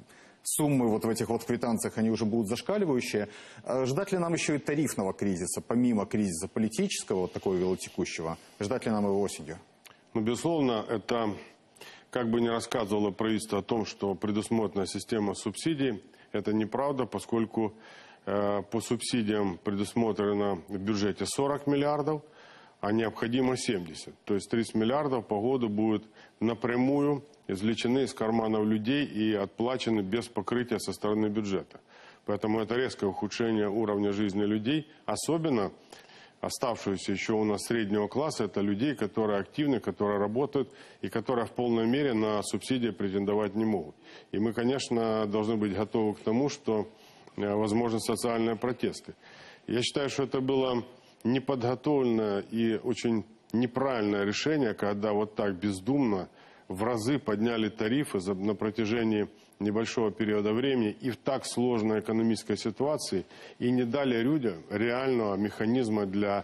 суммы вот в этих вот квитанциях, они уже будут зашкаливающие. Ждать ли нам еще и тарифного кризиса, помимо кризиса политического, вот такого велотекущего? Ждать ли нам его осенью? Ну, безусловно, это... Как бы ни рассказывало правительство о том, что предусмотрена система субсидий, это неправда, поскольку э, по субсидиям предусмотрено в бюджете сорок миллиардов, а необходимо семьдесят. То есть тридцать миллиардов по году будут напрямую извлечены из карманов людей и отплачены без покрытия со стороны бюджета. Поэтому это резкое ухудшение уровня жизни людей, особенно оставшуюся еще у нас среднего класса, это людей, которые активны, которые работают и которые в полной мере на субсидии претендовать не могут. И мы, конечно, должны быть готовы к тому, что возможны социальные протесты. Я считаю, что это было неподготовленное и очень неправильное решение, когда вот так бездумно в разы подняли тарифы на протяжении небольшого периода времени и в так сложной экономической ситуации и не дали людям реального механизма для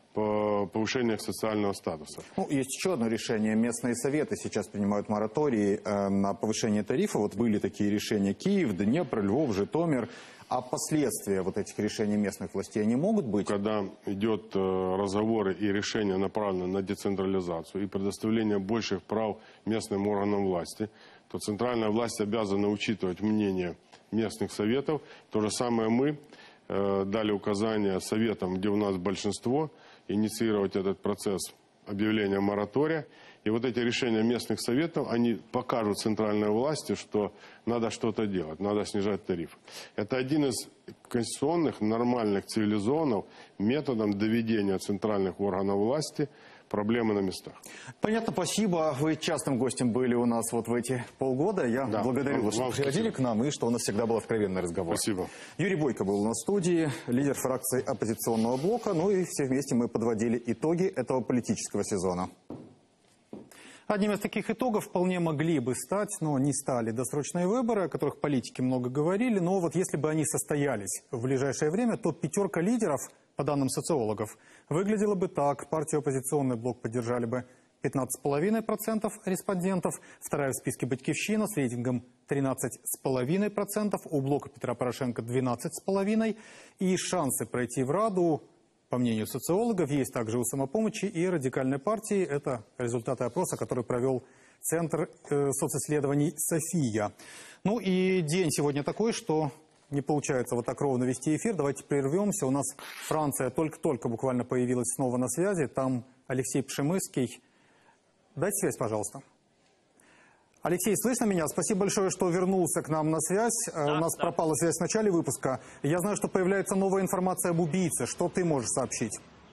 повышения социального статуса. Ну, есть еще одно решение. Местные советы сейчас принимают мораторий э, на повышение тарифа. Вот были такие решения: Киев, Днепр, Львов, Житомир. А последствия вот этих решений местных властей, они могут быть? Когда идет э, разговоры и решения направлены на децентрализацию и предоставление больших прав местным органам власти, то центральная власть обязана учитывать мнение местных советов. То же самое мы э, дали указание советам, где у нас большинство, инициировать этот процесс объявления моратория. И вот эти решения местных советов, они покажут центральной власти, что надо что-то делать, надо снижать тариф. Это один из конституционных, нормальных, цивилизованных методов доведения центральных органов власти проблемы на местах. Понятно, спасибо. Вы частым гостем были у нас вот в эти полгода. Я да, благодарю вам, вас, что вам приходили спасибо. к нам и что у нас всегда был откровенный разговор. Спасибо. Юрий Бойко был у нас в студии, лидер фракции оппозиционного блока. Ну и все вместе мы подводили итоги этого политического сезона. Одним из таких итогов вполне могли бы стать, но не стали, досрочные выборы, о которых политики много говорили. Но вот если бы они состоялись в ближайшее время, то пятерка лидеров, по данным социологов, выглядела бы так. Партию «Оппозиционный блок» поддержали бы пятнадцать целых пять десятых процента респондентов. Вторая в списке «Батькивщина» с рейтингом тринадцать целых пять десятых процента. У блока Петра Порошенко двенадцать целых пять десятых процента. И шансы пройти в Раду, по мнению социологов, есть также у «Самопомощи» и «Радикальной партии». Это результаты опроса, который провел Центр э, социсследований «София». Ну и день сегодня такой, что не получается вот так ровно вести эфир. Давайте прервемся. У нас Франция только-только буквально появилась снова на связи. Там Алексей Пшемыский. Дайте связь, пожалуйста. Алексей, слышно меня? Спасибо большое, что вернулся к нам на связь. Да, У нас да. пропала связь в начале выпуска. Я знаю, что появляется новая информация об убийце. Что ты можешь сообщить?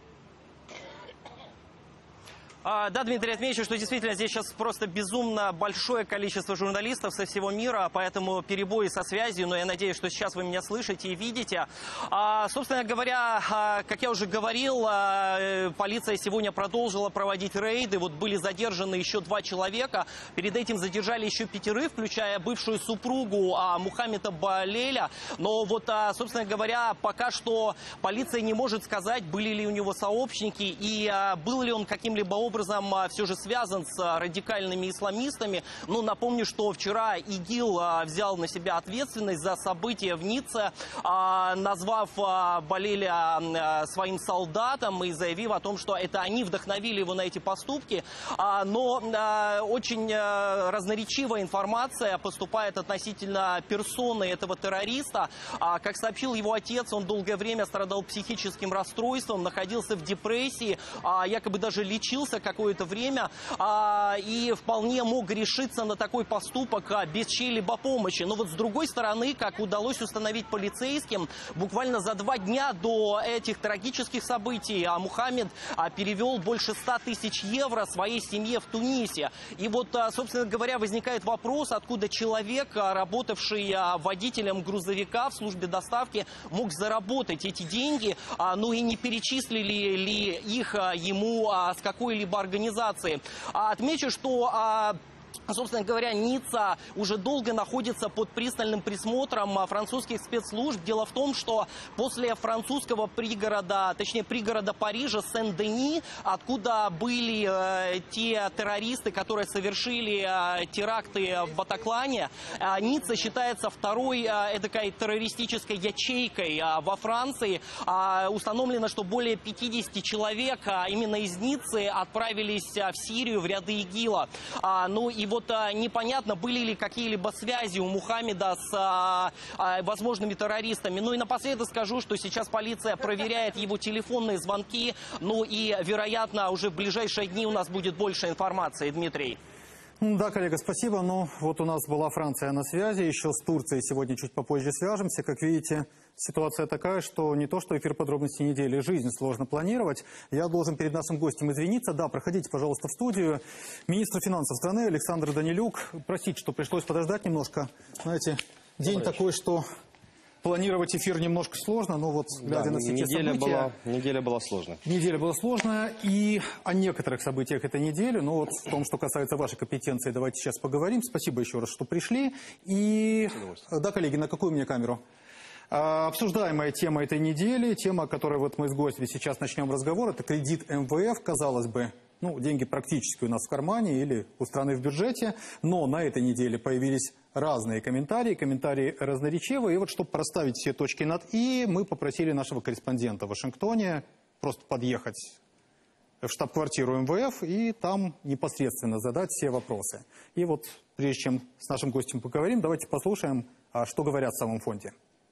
А, да, Дмитрий, отмечу, что действительно здесь сейчас просто безумно большое количество журналистов со всего мира, поэтому перебои со связью, но я надеюсь, что сейчас вы меня слышите и видите. А, собственно говоря, а, как я уже говорил, а, полиция сегодня продолжила проводить рейды. Вот были задержаны еще два человека. Перед этим задержали еще пятерых, включая бывшую супругу а, Мухаммеда Балеля. Но вот, а, собственно говоря, пока что полиция не может сказать, были ли у него сообщники и а, был ли он каким-либо образом образом все же связан с радикальными исламистами. Ну, напомню, что вчера ИГИЛ взял на себя ответственность за события в Ницце, назвав Балеля своим солдатом и заявив о том, что это они вдохновили его на эти поступки. Но очень разноречивая информация поступает относительно персоны этого террориста. Как сообщил его отец, он долгое время страдал психическим расстройством, находился в депрессии, якобы даже лечился какое-то время а, и вполне мог решиться на такой поступок а, без чьей-либо помощи. Но вот с другой стороны, как удалось установить полицейским, буквально за два дня до этих трагических событий а, Мухаммед а, перевел больше ста тысяч евро своей семье в Тунисе. И вот, а, собственно говоря, возникает вопрос, откуда человек, а, работавший а, водителем грузовика в службе доставки, мог заработать эти деньги, а, ну и не перечислили ли их а, ему а, с какой-либо организации. Отмечу, что собственно говоря, Ницца уже долго находится под пристальным присмотром французских спецслужб. Дело в том, что после французского пригорода, точнее пригорода Парижа, Сен-Дени, откуда были э, те террористы, которые совершили э, теракты в Батаклане, э, Ницца считается второй э, эдакой террористической ячейкой э, во Франции. Э, установлено, что более пятидесяти человек э, именно из Ниццы отправились э, в Сирию в ряды ИГИЛа. Э, ну и вот а, непонятно, были ли какие-либо связи у Мухаммеда с а, а, возможными террористами. Ну и напоследок скажу, что сейчас полиция проверяет его телефонные звонки. Ну и, вероятно, уже в ближайшие дни у нас будет больше информации. Дмитрий. Да, коллега, спасибо. Ну, вот у нас была Франция на связи, еще с Турцией сегодня чуть попозже свяжемся. Как видите, ситуация такая, что не то, что эфир подробностей недели, жизнь сложно планировать. Я должен перед нашим гостем извиниться. Да, проходите, пожалуйста, в студию. Министр финансов страны Александр Данилюк. Простите, что пришлось подождать немножко. Знаете, день Добрый. такой, что... Планировать эфир немножко сложно, но вот глядя да, на все те неделя события... Была, неделя была сложная. Неделя была сложная, и о некоторых событиях этой недели, но вот в том, что касается вашей компетенции, давайте сейчас поговорим. Спасибо еще раз, что пришли. И... Да, коллеги, на какую мне камеру? А, обсуждаемая тема этой недели, тема, о которой вот мы с гостем сейчас начнем разговор, это кредит эм вэ эф, казалось бы. Ну, деньги практически у нас в кармане или у страны в бюджете, но на этой неделе появились разные комментарии, комментарии разноречивые. И вот, чтобы проставить все точки над «и», мы попросили нашего корреспондента в Вашингтоне просто подъехать в штаб-квартиру эм вэ эф и там непосредственно задать все вопросы. И вот, прежде чем с нашим гостем поговорим, давайте послушаем, что говорят в самом фонде.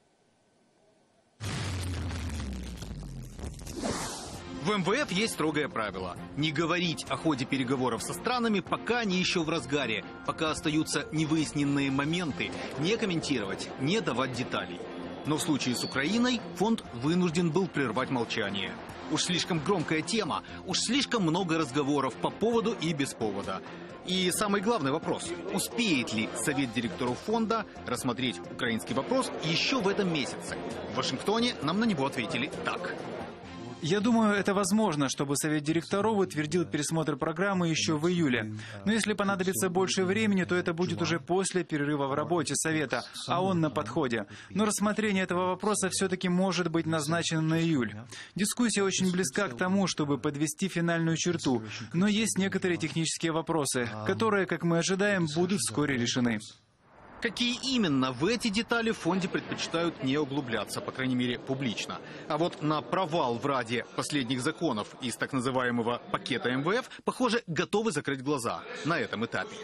В эм вэ эф есть строгое правило – не говорить о ходе переговоров со странами, пока они еще в разгаре, пока остаются невыясненные моменты, не комментировать, не давать деталей. Но в случае с Украиной фонд вынужден был прервать молчание. Уж слишком громкая тема, уж слишком много разговоров по поводу и без повода. И самый главный вопрос – успеет ли Совет директоров фонда рассмотреть украинский вопрос еще в этом месяце? В Вашингтоне нам на него ответили так. Я думаю, это возможно, чтобы Совет директоров утвердил пересмотр программы еще в июле. Но если понадобится больше времени, то это будет уже после перерыва в работе Совета, а он на подходе. Но рассмотрение этого вопроса все-таки может быть назначено на июль. Дискуссия очень близка к тому, чтобы подвести финальную черту, но есть некоторые технические вопросы, которые, как мы ожидаем, будут вскоре решены. Какие именно, в эти детали в фонде предпочитают не углубляться, по крайней мере, публично. А вот на провал в Раде последних законов из так называемого пакета эм вэ эф, похоже, готовы закрыть глаза на этом этапе.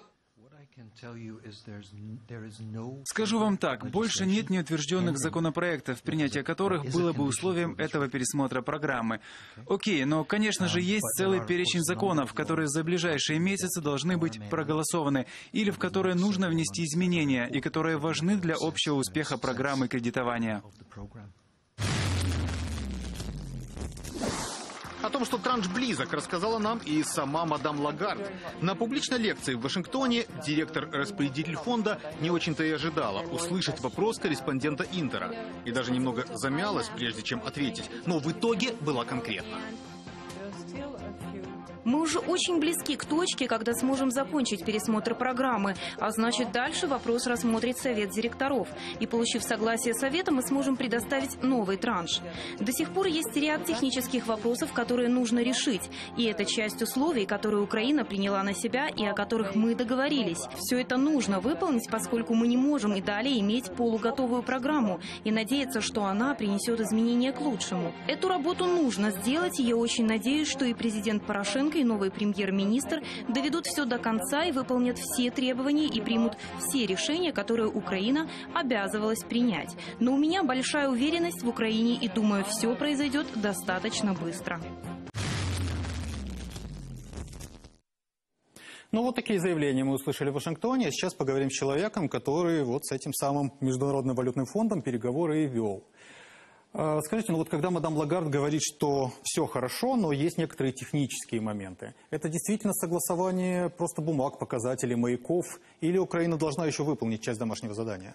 Скажу вам так, больше нет неутвержденных законопроектов, принятие которых было бы условием этого пересмотра программы. Окей, но, конечно же, есть целый перечень законов, которые за ближайшие месяцы должны быть проголосованы, или в которые нужно внести изменения, и которые важны для общего успеха программы кредитования. О том, что транш близок, рассказала нам и сама мадам Лагард. На публичной лекции в Вашингтоне директор-распорядитель фонда не очень-то и ожидала услышать вопрос корреспондента Интера. И даже немного замялась, прежде чем ответить. Но в итоге была конкретна. Мы уже очень близки к точке, когда сможем закончить пересмотр программы, а значит, дальше вопрос рассмотрит Совет директоров. И, получив согласие Совета, мы сможем предоставить новый транш. До сих пор есть ряд технических вопросов, которые нужно решить. И это часть условий, которые Украина приняла на себя и о которых мы договорились. Все это нужно выполнить, поскольку мы не можем и далее иметь полуготовую программу и надеяться, что она принесет изменения к лучшему. Эту работу нужно сделать, и я очень надеюсь, что и президент Порошенко, и новый премьер-министр доведут все до конца и выполнят все требования и примут все решения, которые Украина обязывалась принять. Но у меня большая уверенность в Украине, и думаю, все произойдет достаточно быстро. Ну, вот такие заявления мы услышали в Вашингтоне. А сейчас поговорим с человеком, который вот с этим самым Международным валютным фондом переговоры и вел. Скажите, ну вот когда мадам Лагард говорит, что все хорошо, но есть некоторые технические моменты, это действительно согласование просто бумаг, показателей, маяков, или Украина должна еще выполнить часть домашнего задания?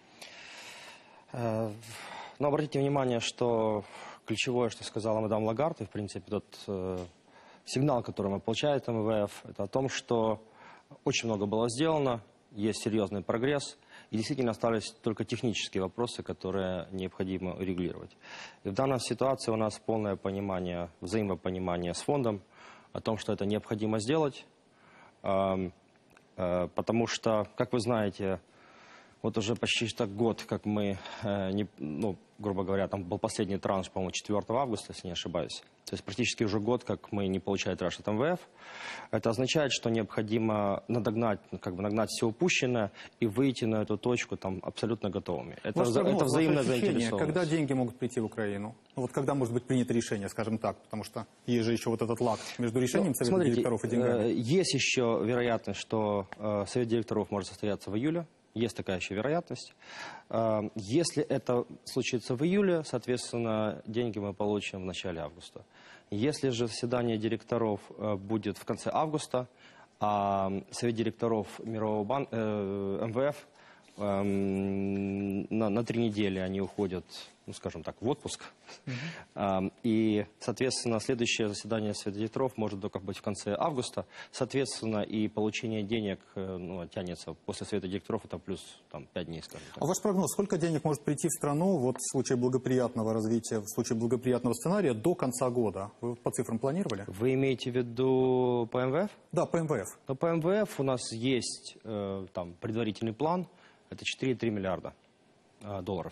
Но обратите внимание, что ключевое, что сказала мадам Лагард, и в принципе тот э, сигнал, который мы получаем от эм вэ эф, это о том, что очень много было сделано, есть серьезный прогресс. И действительно остались только технические вопросы, которые необходимо регулировать. И в данной ситуации у нас полное понимание, взаимопонимание с фондом о том, что это необходимо сделать. Потому что, как вы знаете, вот уже почти так год, как мы, не, ну, грубо говоря, там был последний транш, по-моему, четвёртого августа, если не ошибаюсь. То есть практически уже год, как мы не получаем транш от эм вэ эф. Это означает, что необходимо надогнать, как бы нагнать все упущенное и выйти на эту точку там абсолютно готовыми. Это, Ваш прогноз, это взаимная ваше ощущение, заинтересованность. когда деньги могут прийти в Украину? Ну, вот когда может быть принято решение, скажем так, потому что есть же еще вот этот лаг между решением Ну, Совета смотрите, директоров и деньгами. э, есть еще вероятность, что э, Совет директоров может состояться в июле. Есть такая еще вероятность. Э, Если это случится в июле, соответственно, деньги мы получим в начале августа. Если же заседание директоров э, будет в конце августа, а Совет директоров Мирового банка, э, эм вэ эф, э, на, на три недели они уходят ну, скажем так, в отпуск. Mm-hmm. И, соответственно, следующее заседание Совета директоров может только быть в конце августа. Соответственно, и получение денег, ну, тянется после Совета директоров, это плюс там, пять дней, скажем так. А ваш прогноз, сколько денег может прийти в страну вот, в случае благоприятного развития, в случае благоприятного сценария до конца года? Вы по цифрам планировали? Вы имеете в виду по эм вэ эф? Да, по эм вэ эф. Но по эм вэ эф у нас есть э, там, предварительный план, это четыре целых три миллиарда э, долларов.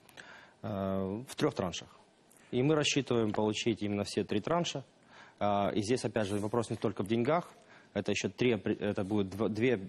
В трех траншах. И мы рассчитываем получить именно все три транша. И здесь, опять же, вопрос не только в деньгах. Это еще три, это будет две,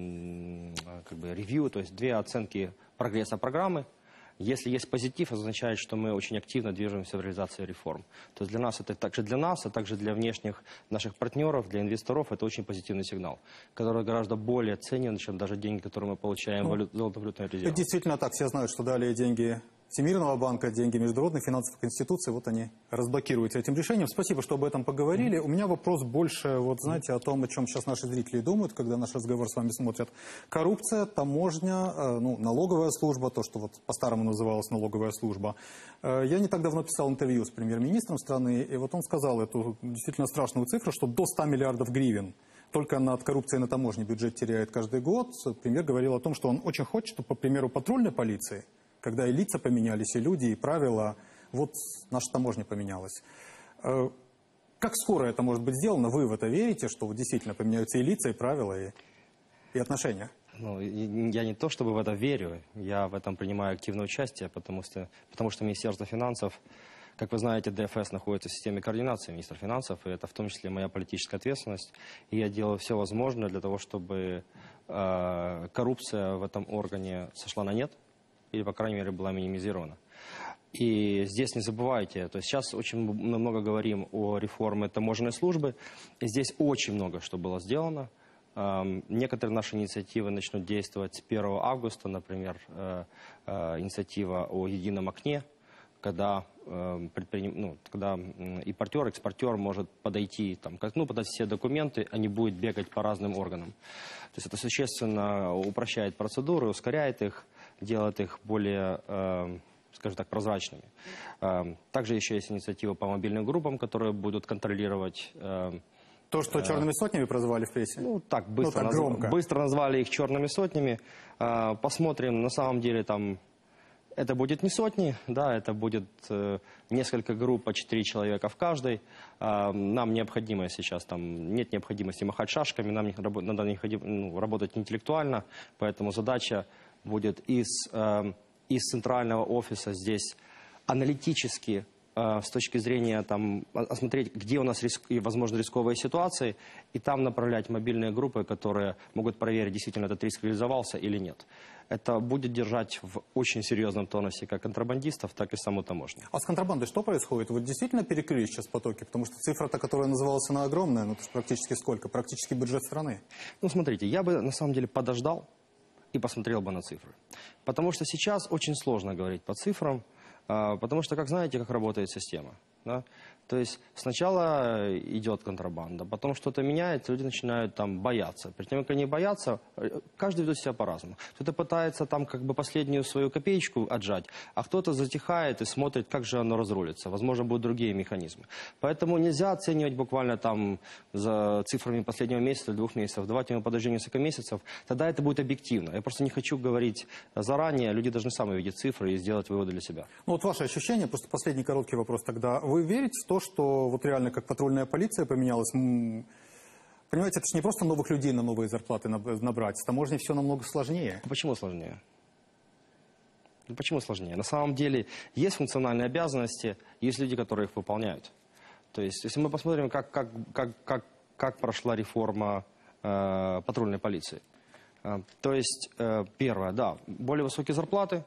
как бы, ревью, то есть две оценки прогресса программы. Если есть позитив, означает, что мы очень активно движемся в реализации реформ. То есть для нас это также для нас, а также для внешних наших партнеров, для инвесторов это очень позитивный сигнал, который гораздо более ценен, чем даже деньги, которые мы получаем в валют, золотовалютной резерве. Это действительно так. Все знают, что далее деньги Всемирного банка, деньги международных финансовых институций, вот они разблокируются этим решением. Спасибо, что об этом поговорили. У меня вопрос больше, вот знаете, о том, о чем сейчас наши зрители думают, когда наш разговор с вами смотрят. Коррупция, таможня, ну, налоговая служба, то, что вот по-старому называлась налоговая служба. Я не так давно писал интервью с премьер-министром страны, и вот он сказал эту действительно страшную цифру, что до ста миллиардов гривен только над коррупцией на таможне бюджет теряет каждый год. Премьер говорил о том, что он очень хочет, чтобы, по примеру патрульной полиции, когда и лица поменялись, и люди, и правила, вот наша таможня поменялась. Как скоро это может быть сделано? Вы в это верите, что вот действительно поменяются и лица, и правила, и, и отношения? Ну, я не то чтобы в это верю, я в этом принимаю активное участие, потому что, потому что Министерство финансов, как вы знаете, дэ эф эс находится в системе координации министра финансов, и это в том числе моя политическая ответственность. И я делаю все возможное для того, чтобы э, коррупция в этом органе сошла на нет, или, по крайней мере, была минимизирована. И здесь не забывайте, то есть сейчас очень много говорим о реформе таможенной службы, и здесь очень много что было сделано. Некоторые наши инициативы начнут действовать с первого августа, например, инициатива о едином окне, когда, предприним... ну, когда импортер, экспортер может подойти, там, как, ну, подать все документы, а не будет бегать по разным органам. То есть это существенно упрощает процедуры, ускоряет их, делает их более, э, скажем так, прозрачными. Э, также еще есть инициатива по мобильным группам, которые будут контролировать... Э, То, что черными сотнями прозвали в прессе? Ну, так, быстро, ну, так назв... быстро назвали их черными сотнями. Э, посмотрим, на самом деле, там... Это будет не сотни, да, это будет э, несколько групп по четыре человека в каждой. Э, нам необходимо сейчас, там, нет необходимости махать шашками, нам не, надо не, ну, работать интеллектуально, поэтому задача будет из, э, из центрального офиса здесь аналитически, э, с точки зрения, там, осмотреть, где у нас риск, и, возможно, рисковые ситуации, и там направлять мобильные группы, которые могут проверить, действительно этот риск реализовался или нет. Это будет держать в очень серьезном тонусе как контрабандистов, так и саму таможню. А с контрабандой что происходит? Вот действительно перекрылись сейчас потоки? Потому что цифра-то, которая называлась, она огромная, ну это же практически сколько? Практически бюджет страны. Ну смотрите, я бы на самом деле подождал и посмотрел бы на цифры. Потому что сейчас очень сложно говорить по цифрам, потому что, как знаете, как работает система. Да? То есть сначала идет контрабанда, потом что-то меняется, люди начинают там бояться. Перед тем, как они боятся, каждый ведет себя по-разному. Кто-то пытается там как бы последнюю свою копеечку отжать, а кто-то затихает и смотрит, как же оно разрулится. Возможно, будут другие механизмы. Поэтому нельзя оценивать буквально там за цифрами последнего месяца, двух месяцев. Давайте мы подождем несколько месяцев, тогда это будет объективно. Я просто не хочу говорить заранее, люди должны сами увидеть цифры и сделать выводы для себя. Ну вот ваше ощущение, просто последний короткий вопрос тогда. Вы верите в то, что вот реально как патрульная полиция поменялась? Понимаете, это же не просто новых людей на новые зарплаты набрать. С таможней все намного сложнее. Почему сложнее? Ну, почему сложнее? На самом деле есть функциональные обязанности, есть люди, которые их выполняют. То есть, если мы посмотрим, как, как, как, как, как прошла реформа э, патрульной полиции. Э, то есть, э, первое, да, более высокие зарплаты,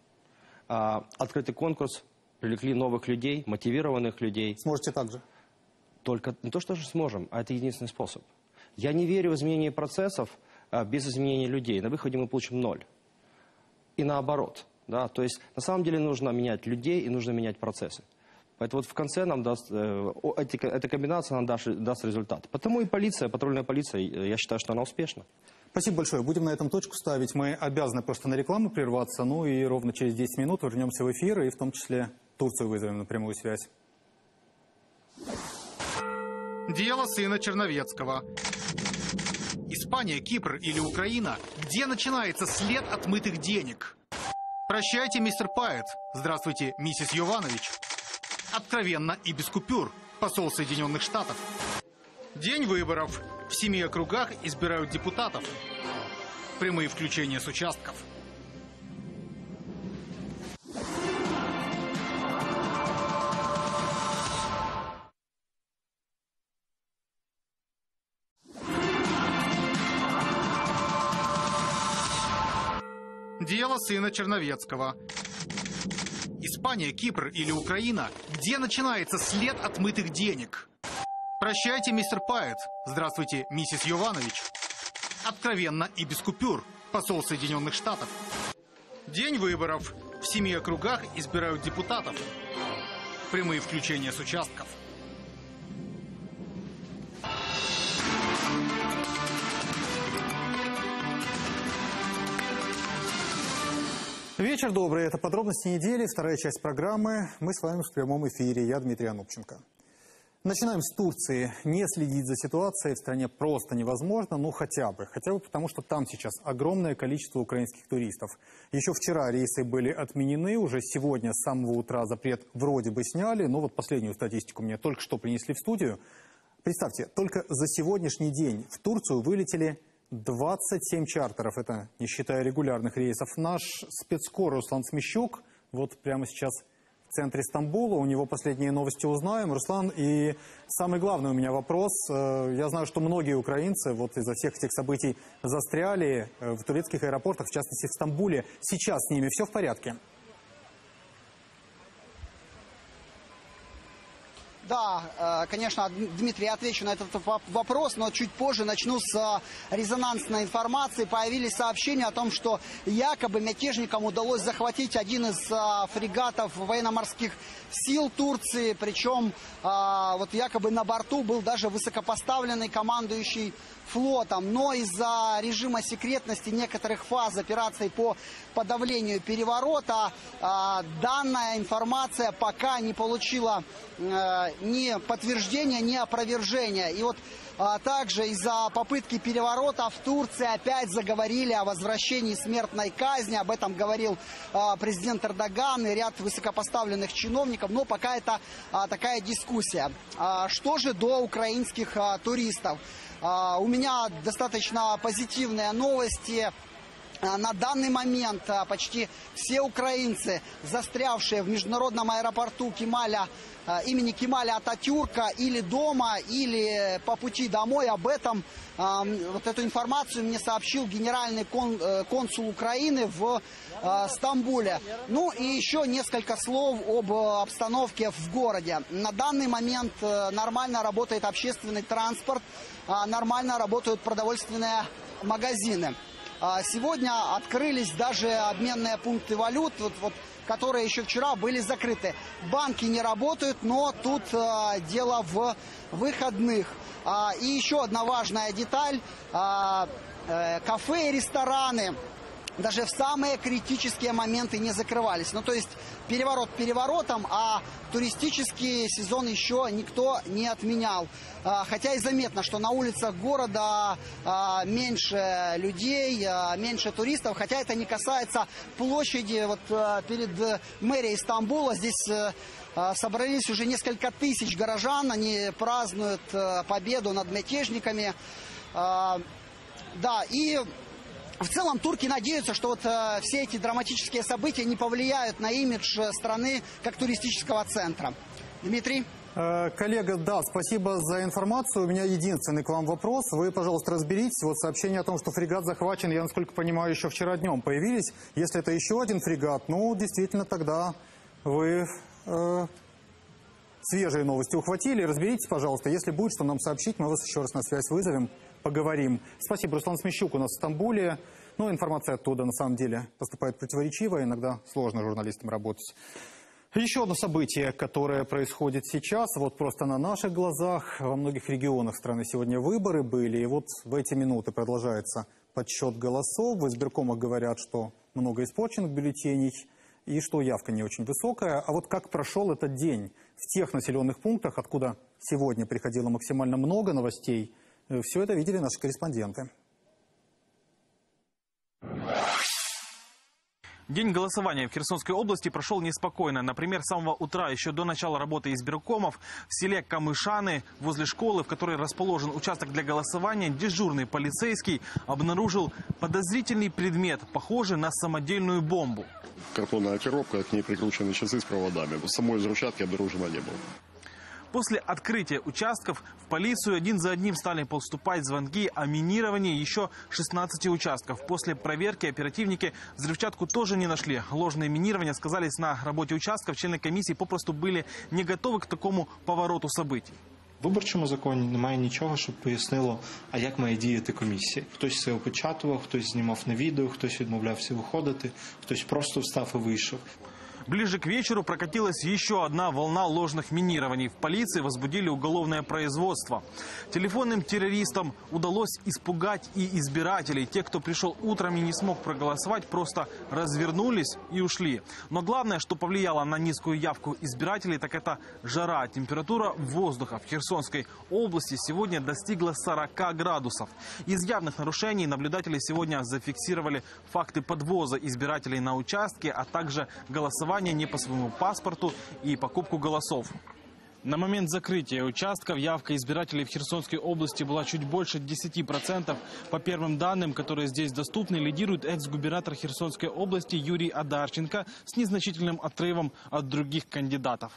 э, открытый конкурс, привлекли новых людей, мотивированных людей. Сможете так же? Только не то, что же сможем, а это единственный способ. Я не верю в изменение процессов а, без изменения людей. На выходе мы получим ноль. И наоборот. Да? То есть на самом деле нужно менять людей и нужно менять процессы. Поэтому вот в конце нам даст, э, эти, эта комбинация нам даст, даст результат. Потому и полиция, патрульная полиция, я считаю, что она успешна. Спасибо большое. Будем на этом точку ставить. Мы обязаны просто на рекламу прерваться. Ну и ровно через десять минут вернемся в эфир и в том числе Турцию вызовем на прямую связь. Дело сына Черновецкого. Испания, Кипр или Украина? Где начинается след отмытых денег? Прощайте, мистер Пайет. Здравствуйте, миссис Йованович. Откровенно и без купюр. Посол Соединенных Штатов. День выборов. В семи округах избирают депутатов. Прямые включения с участков. Дело сына Черновецкого. Испания, Кипр или Украина? Где начинается след отмытых денег? Прощайте, мистер Пайет. Здравствуйте, миссис Йованович. Откровенно и без купюр. Посол Соединенных Штатов. День выборов. В семи округах избирают депутатов. Прямые включения с участков. Вечер добрый. Это подробности недели, вторая часть программы. Мы с вами в прямом эфире. Я Дмитрий Анопченко. Начинаем с Турции. Не следить за ситуацией в стране просто невозможно, ну хотя бы. Хотя бы потому, что там сейчас огромное количество украинских туристов. Еще вчера рейсы были отменены, уже сегодня с самого утра запрет вроде бы сняли. Но вот последнюю статистику мне только что принесли в студию. Представьте, только за сегодняшний день в Турцию вылетели двадцать семь чартеров, это не считая регулярных рейсов. Наш спецкор Руслан Смещук вот прямо сейчас в центре Стамбула, у него последние новости узнаем. Руслан, и самый главный у меня вопрос. Я знаю, что многие украинцы вот из-за всех этих событий застряли в турецких аэропортах, в частности в Стамбуле. Сейчас с ними все в порядке? Да, конечно, Дмитрий, я отвечу на этот вопрос, но чуть позже начну с резонансной информации. Появились сообщения о том, что якобы мятежникам удалось захватить один из фрегатов военно-морских сил Турции, причем вот якобы на борту был даже высокопоставленный командующий флотом. Но из-за режима секретности некоторых фаз операций по подавлению переворота данная информация пока не получила ни подтверждения, ни опровержения. И вот а, также из-за попытки переворота в Турции опять заговорили о возвращении смертной казни. Об этом говорил а, президент Эрдоган и ряд высокопоставленных чиновников. Но пока это а, такая дискуссия. А, что же до украинских а, туристов? А, у меня достаточно позитивные новости. На данный момент почти все украинцы, застрявшие в международном аэропорту Кемаля, имени Кемаля Ататюрка, или дома, или по пути домой, об этом, вот эту информацию мне сообщил генеральный консул Украины в Стамбуле. Ну и еще несколько слов об обстановке в городе. На данный момент нормально работает общественный транспорт, нормально работают продовольственные магазины. Сегодня открылись даже обменные пункты валют, вот, вот, которые еще вчера были закрыты. Банки не работают, но тут а, дело в выходных. А, и еще одна важная деталь. А, а, кафе и рестораны даже в самые критические моменты не закрывались. Ну, то есть переворот переворотом, а туристический сезон еще никто не отменял. Хотя и заметно, что на улицах города меньше людей, меньше туристов. Хотя это не касается площади. Вот перед мэрией Стамбула здесь собрались уже несколько тысяч горожан. Они празднуют победу над мятежниками. Да, и в целом турки надеются, что вот э, все эти драматические события не повлияют на имидж страны как туристического центра. Дмитрий? Э, коллега, да, спасибо за информацию. У меня единственный к вам вопрос. Вы, пожалуйста, разберитесь. Вот сообщение о том, что фрегат захвачен, я, насколько понимаю, еще вчера днем появились. Если это еще один фрегат, ну, действительно, тогда вы э, свежие новости ухватили. Разберитесь, пожалуйста. Если будет, что нам сообщить, мы вас еще раз на связь вызовем. Поговорим. Спасибо. Руслан Смещук у нас в Стамбуле. Ну, информация оттуда, на самом деле, поступает противоречиво. Иногда сложно журналистам работать. Еще одно событие, которое происходит сейчас, вот просто на наших глазах. Во многих регионах страны сегодня выборы были, и вот в эти минуты продолжается подсчет голосов. В избиркомах говорят, что много испорченных бюллетеней и что явка не очень высокая. А вот как прошел этот день в тех населенных пунктах, откуда сегодня приходило максимально много новостей, все это видели наши корреспонденты. День голосования в Херсонской области прошел неспокойно. Например, с самого утра, еще до начала работы избиркомов, в селе Камышаны, возле школы, в которой расположен участок для голосования, дежурный полицейский обнаружил подозрительный предмет, похожий на самодельную бомбу. Картонная коробка, к ней прикручены часы с проводами. Самой взрывчатки обнаружено не было. После открытия участков в полицию один за одним стали поступать звонки о минировании еще шестнадцати участков. После проверки оперативники взрывчатку тоже не нашли. Ложные минирования сказались на работе участков. Члены комиссии попросту были не готовы к такому повороту событий. В виборчому законі немає нічого, щоб пояснило, а як має діяти комісія. Хтось це опечатував, хтось знімав на відео, хтось відмовлявся виходити, хтось просто встав і вийшов. Ближе к вечеру прокатилась еще одна волна ложных минирований. В полиции возбудили уголовное производство. Телефонным террористам удалось испугать и избирателей. Те, кто пришел утром и не смог проголосовать, просто развернулись и ушли. Но главное, что повлияло на низкую явку избирателей, так это жара. Температура воздуха в Херсонской области сегодня достигла сорока градусов. Из явных нарушений наблюдатели сегодня зафиксировали факты подвоза избирателей на участки, а также голосования не по своему паспорту и покупку голосов. На момент закрытия участков явка избирателей в Херсонской области была чуть больше десяти процентов. По первым данным, которые здесь доступны, лидирует экс-губернатор Херсонской области Юрий Одарченко с незначительным отрывом от других кандидатов.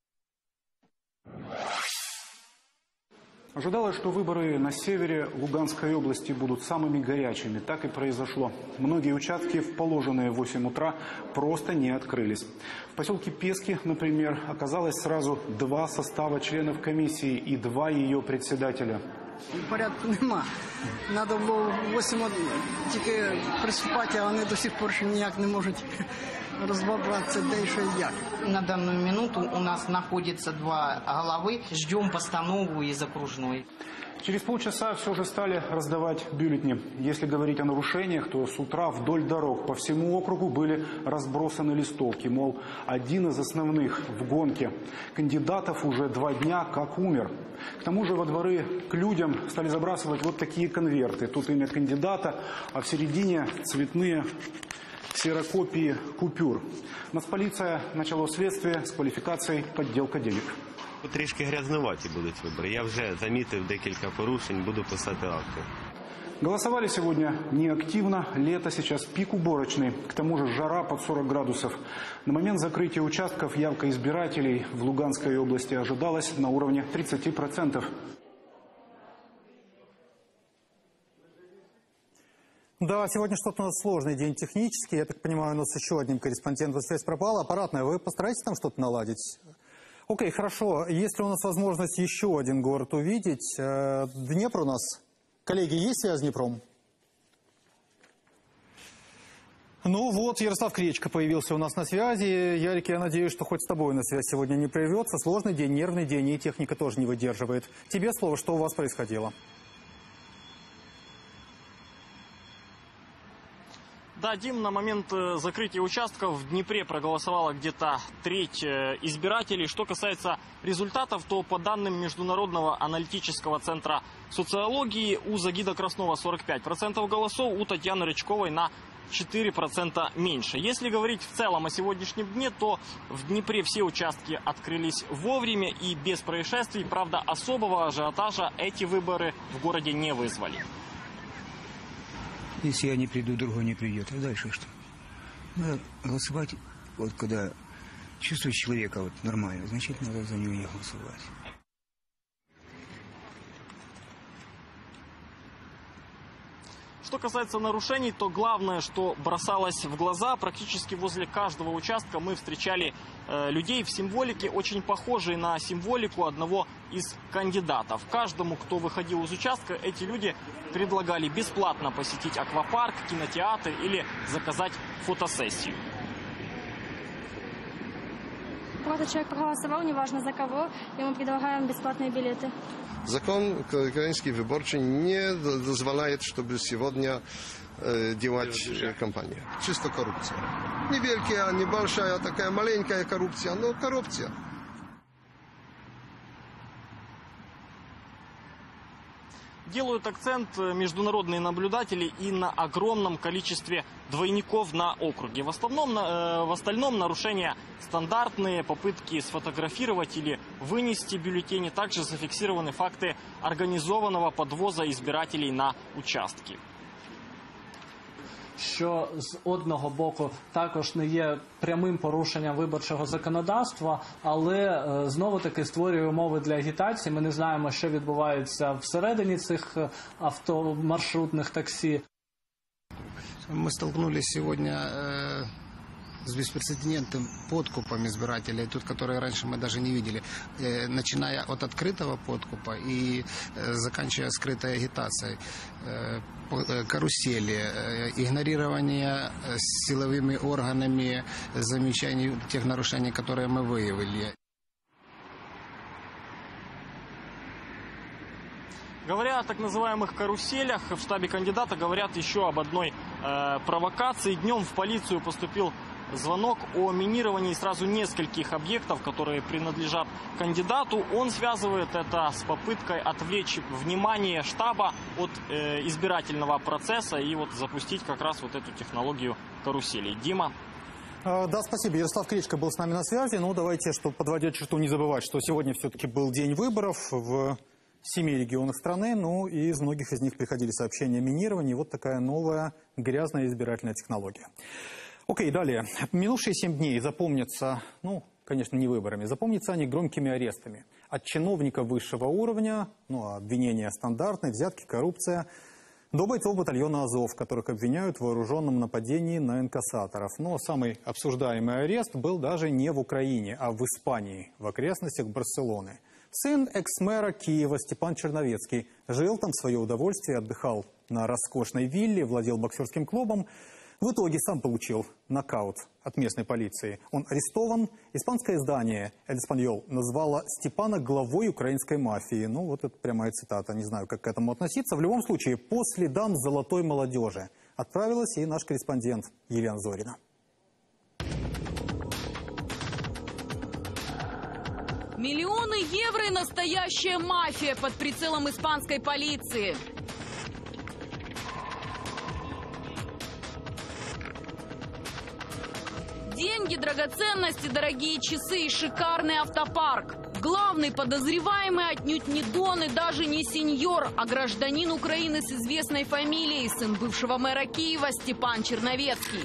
Ожидалось, что выборы на севере Луганской области будут самыми горячими. Так и произошло. Многие участки в положенные в восемь утра просто не открылись. В поселке Пески, например, оказалось сразу два состава членов комиссии и два ее председателя. Порядку нема. Надо було в восім тільки приступати, а вони до сих пор ще ніяк не можуть разобраться, да и что и як. На данную минуту у нас находится два головы. Ждем постанову из окружной. Через полчаса все же стали раздавать бюллетени. Если говорить о нарушениях, то с утра вдоль дорог по всему округу были разбросаны листовки. Мол, один из основных в гонке кандидатов уже два дня как умер. К тому же во дворы к людям стали забрасывать вот такие конверты. Тут имя кандидата, а в середине цветные ксерокопии купюр. Нацполиция начала следствие з кваліфікацією подделка денег. Трішки грязнуваті будуть вибори. Я вже замітив декілька порушень, буду писати акти. Голосовали сегодня неактивно. Лето сейчас пик уборочный. К тому же жара под сорок градусов. На момент закрытия участков явка избирателей в Луганской области ожидалась на уровне тридцати процентов. Да, сегодня что-то у нас сложный день технический. Я так понимаю, у нас еще одним корреспондентом связь пропала. Аппаратная, вы постараетесь там что-то наладить? Окей, хорошо. Если у нас возможность еще один город увидеть. Э, Днепр у нас. Коллеги, есть связь с Днепром? Ну вот, Ярослав Кречко появился у нас на связи. Ярик, я надеюсь, что хоть с тобой на связь сегодня не прервется. Сложный день, нервный день, и техника тоже не выдерживает. Тебе слово, что у вас происходило? Да, Дим, на момент закрытия участков в Днепре проголосовало где-то треть избирателей. Что касается результатов, то по данным Международного аналитического центра социологии у Загида Краснова сорок пять процентов голосов, у Татьяны Рычковой на четыре процента меньше. Если говорить в целом о сегодняшнем дне, то в Днепре все участки открылись вовремя и без происшествий. Правда, особого ажиотажа эти выборы в городе не вызвали. Если я не приду, другой не придет. А дальше что? Надо голосовать, вот когда чувствуешь человека вот нормально, значит, надо за него и голосовать. Что касается нарушений, то главное, что бросалось в глаза, практически возле каждого участка мы встречали э, людей в символике, очень похожей на символику одного из кандидатов. Каждому, кто выходил из участка, эти люди предлагали бесплатно посетить аквапарк, кинотеатр или заказать фотосессию. просто человек проголосовал, неважно за кого, и мы предлагаем бесплатные билеты. Закон украинский выборчий не дозволяет, чтобы сегодня э, делать кампанию. Чисто коррупция. Не великая, не большая, такая маленькая коррупция, но коррупция. Делают акцент международные наблюдатели и на огромном количестве двойников на округе. В основном, э, в остальном нарушения стандартные, попытки сфотографировать или вынести бюллетени. Также зафиксированы факты организованного подвоза избирателей на участки. Що з одного боку також не є прямим порушенням виборчого законодавства, але знову-таки створює умови для агітації. Ми не знаємо, що відбувається всередині цих автомаршрутних таксі. Мы столкнулись сегодня э, с беспрецедентным подкупом избирателей, тот, который раньше мы даже не видели, э, начиная от открытого подкупа и э, заканчивая скрытой агитацией, э, карусели, э, игнорирование э, силовыми органами замечаний тех нарушений, которые мы выявили. Говоря о так называемых каруселях, в штабе кандидата говорят еще об одной э, провокации. Днем в полицию поступил звонок о минировании сразу нескольких объектов, которые принадлежат кандидату. Он связывает это с попыткой отвлечь внимание штаба от э, избирательного процесса и вот запустить как раз вот эту технологию каруселей. Дима? Да, спасибо. Ярослав Кричко был с нами на связи. Ну, давайте, чтобы подводить черту, не забывать, что сегодня все-таки был день выборов в семи регионах страны, ну и из многих из них приходили сообщения о минировании. Вот такая новая грязная избирательная технология. Окей, далее. Минувшие семь дней запомнятся, ну, конечно, не выборами, запомнятся они громкими арестами. От чиновника высшего уровня, ну, обвинения стандартные, взятки, коррупция, до бойцов батальона «Азов», которых обвиняют в вооруженном нападении на инкассаторов. Но самый обсуждаемый арест был даже не в Украине, а в Испании, в окрестностях Барселоны. Сын экс-мэра Киева Степан Черновецкий жил там в свое удовольствие, отдыхал на роскошной вилле, владел боксерским клубом. В итоге сам получил нокаут от местной полиции. Он арестован. Испанское издание «Эль Эспаньол» назвало Степана главой украинской мафии. Ну, вот это прямая цитата. Не знаю, как к этому относиться. В любом случае, по следам золотой молодежи отправилась и наш корреспондент Елена Зорина. Миллионы евро и настоящая мафия под прицелом испанской полиции. Деньги, драгоценности, дорогие часы и шикарный автопарк. Главный подозреваемый отнюдь не Дон и даже не сеньор, а гражданин Украины с известной фамилией, сын бывшего мэра Киева Степан Черновецкий.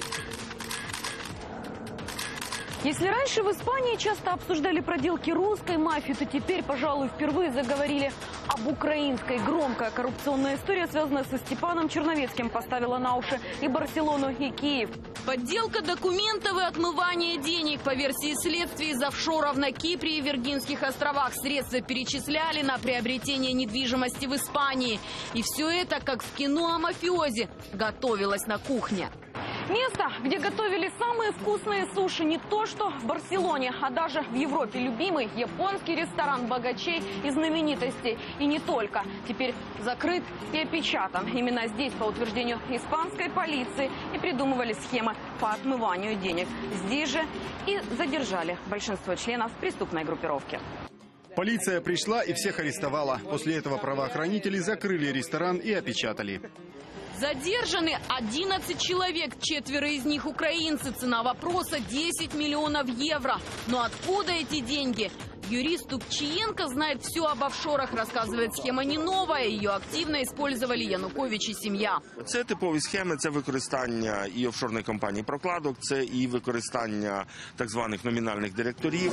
Если раньше в Испании часто обсуждали проделки русской мафии, то теперь, пожалуй, впервые заговорили об украинской. Громкая коррупционная история, связанная со Степаном Черновецким, поставила на уши и Барселону, и Киев. Подделка документов и отмывание денег. По версии следствия, из офшоров на Кипре и Виргинских островах средства перечисляли на приобретение недвижимости в Испании. И все это, как в кино о мафиози, готовилось на кухне. Место, где готовили самые вкусные суши, не то что в Барселоне, а даже в Европе. Любимый японский ресторан богачей и знаменитостей. И не только. Теперь закрыт и опечатан. Именно здесь, по утверждению испанской полиции, и придумывали схемы по отмыванию денег. Здесь же и задержали большинство членов преступной группировки. Полиция пришла и всех арестовала. После этого правоохранители закрыли ресторан и опечатали. Задержаны одиннадцать человек, четверо из них украинцы. Цена вопроса десять миллионов евро. Но откуда эти деньги? Юрист Тупчиенко знает все об офшорах, рассказывает, схема не новая, ее активно использовали Янукович и семья. Це типові схеми, це використання і офшорної компанії прокладок, це і використання так званих номінальних директорів.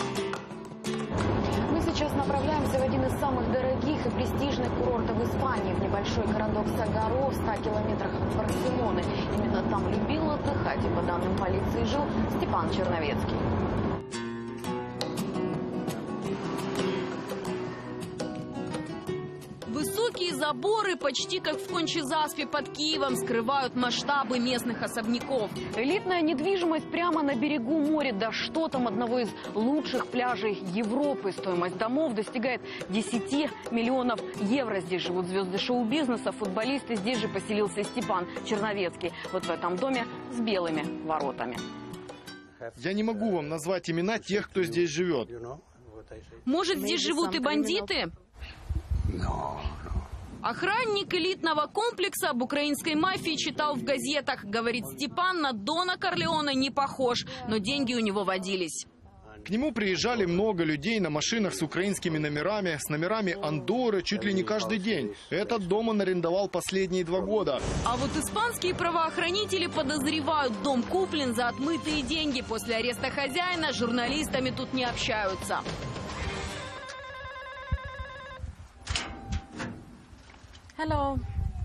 Сейчас направляемся в один из самых дорогих и престижных курортов Испании, в небольшой городок Сагаро, в ста километрах от Барселоны. Именно там любил отдыхать и, по данным полиции, жил Степан Черновецкий. Высокий Высокие заборы, почти как в Кончи-Заспе под Киевом, скрывают масштабы местных особняков. Элитная недвижимость прямо на берегу моря. Да что там, одного из лучших пляжей Европы. Стоимость домов достигает десяти миллионов евро. Здесь живут звезды шоу-бизнеса, футболисты. Здесь же поселился и Степан Черновецкий. Вот в этом доме с белыми воротами. Я не могу вам назвать имена тех, кто здесь живет. Может, здесь живут и бандиты? Охранник элитного комплекса об украинской мафии читал в газетах. Говорит, Степан на Дона Корлеона не похож, но деньги у него водились. К нему приезжали много людей на машинах с украинскими номерами, с номерами Андорры чуть ли не каждый день. Этот дом он арендовал последние два года. А вот испанские правоохранители подозревают, дом куплен за отмытые деньги. После ареста хозяина с журналистами тут не общаются. Hello.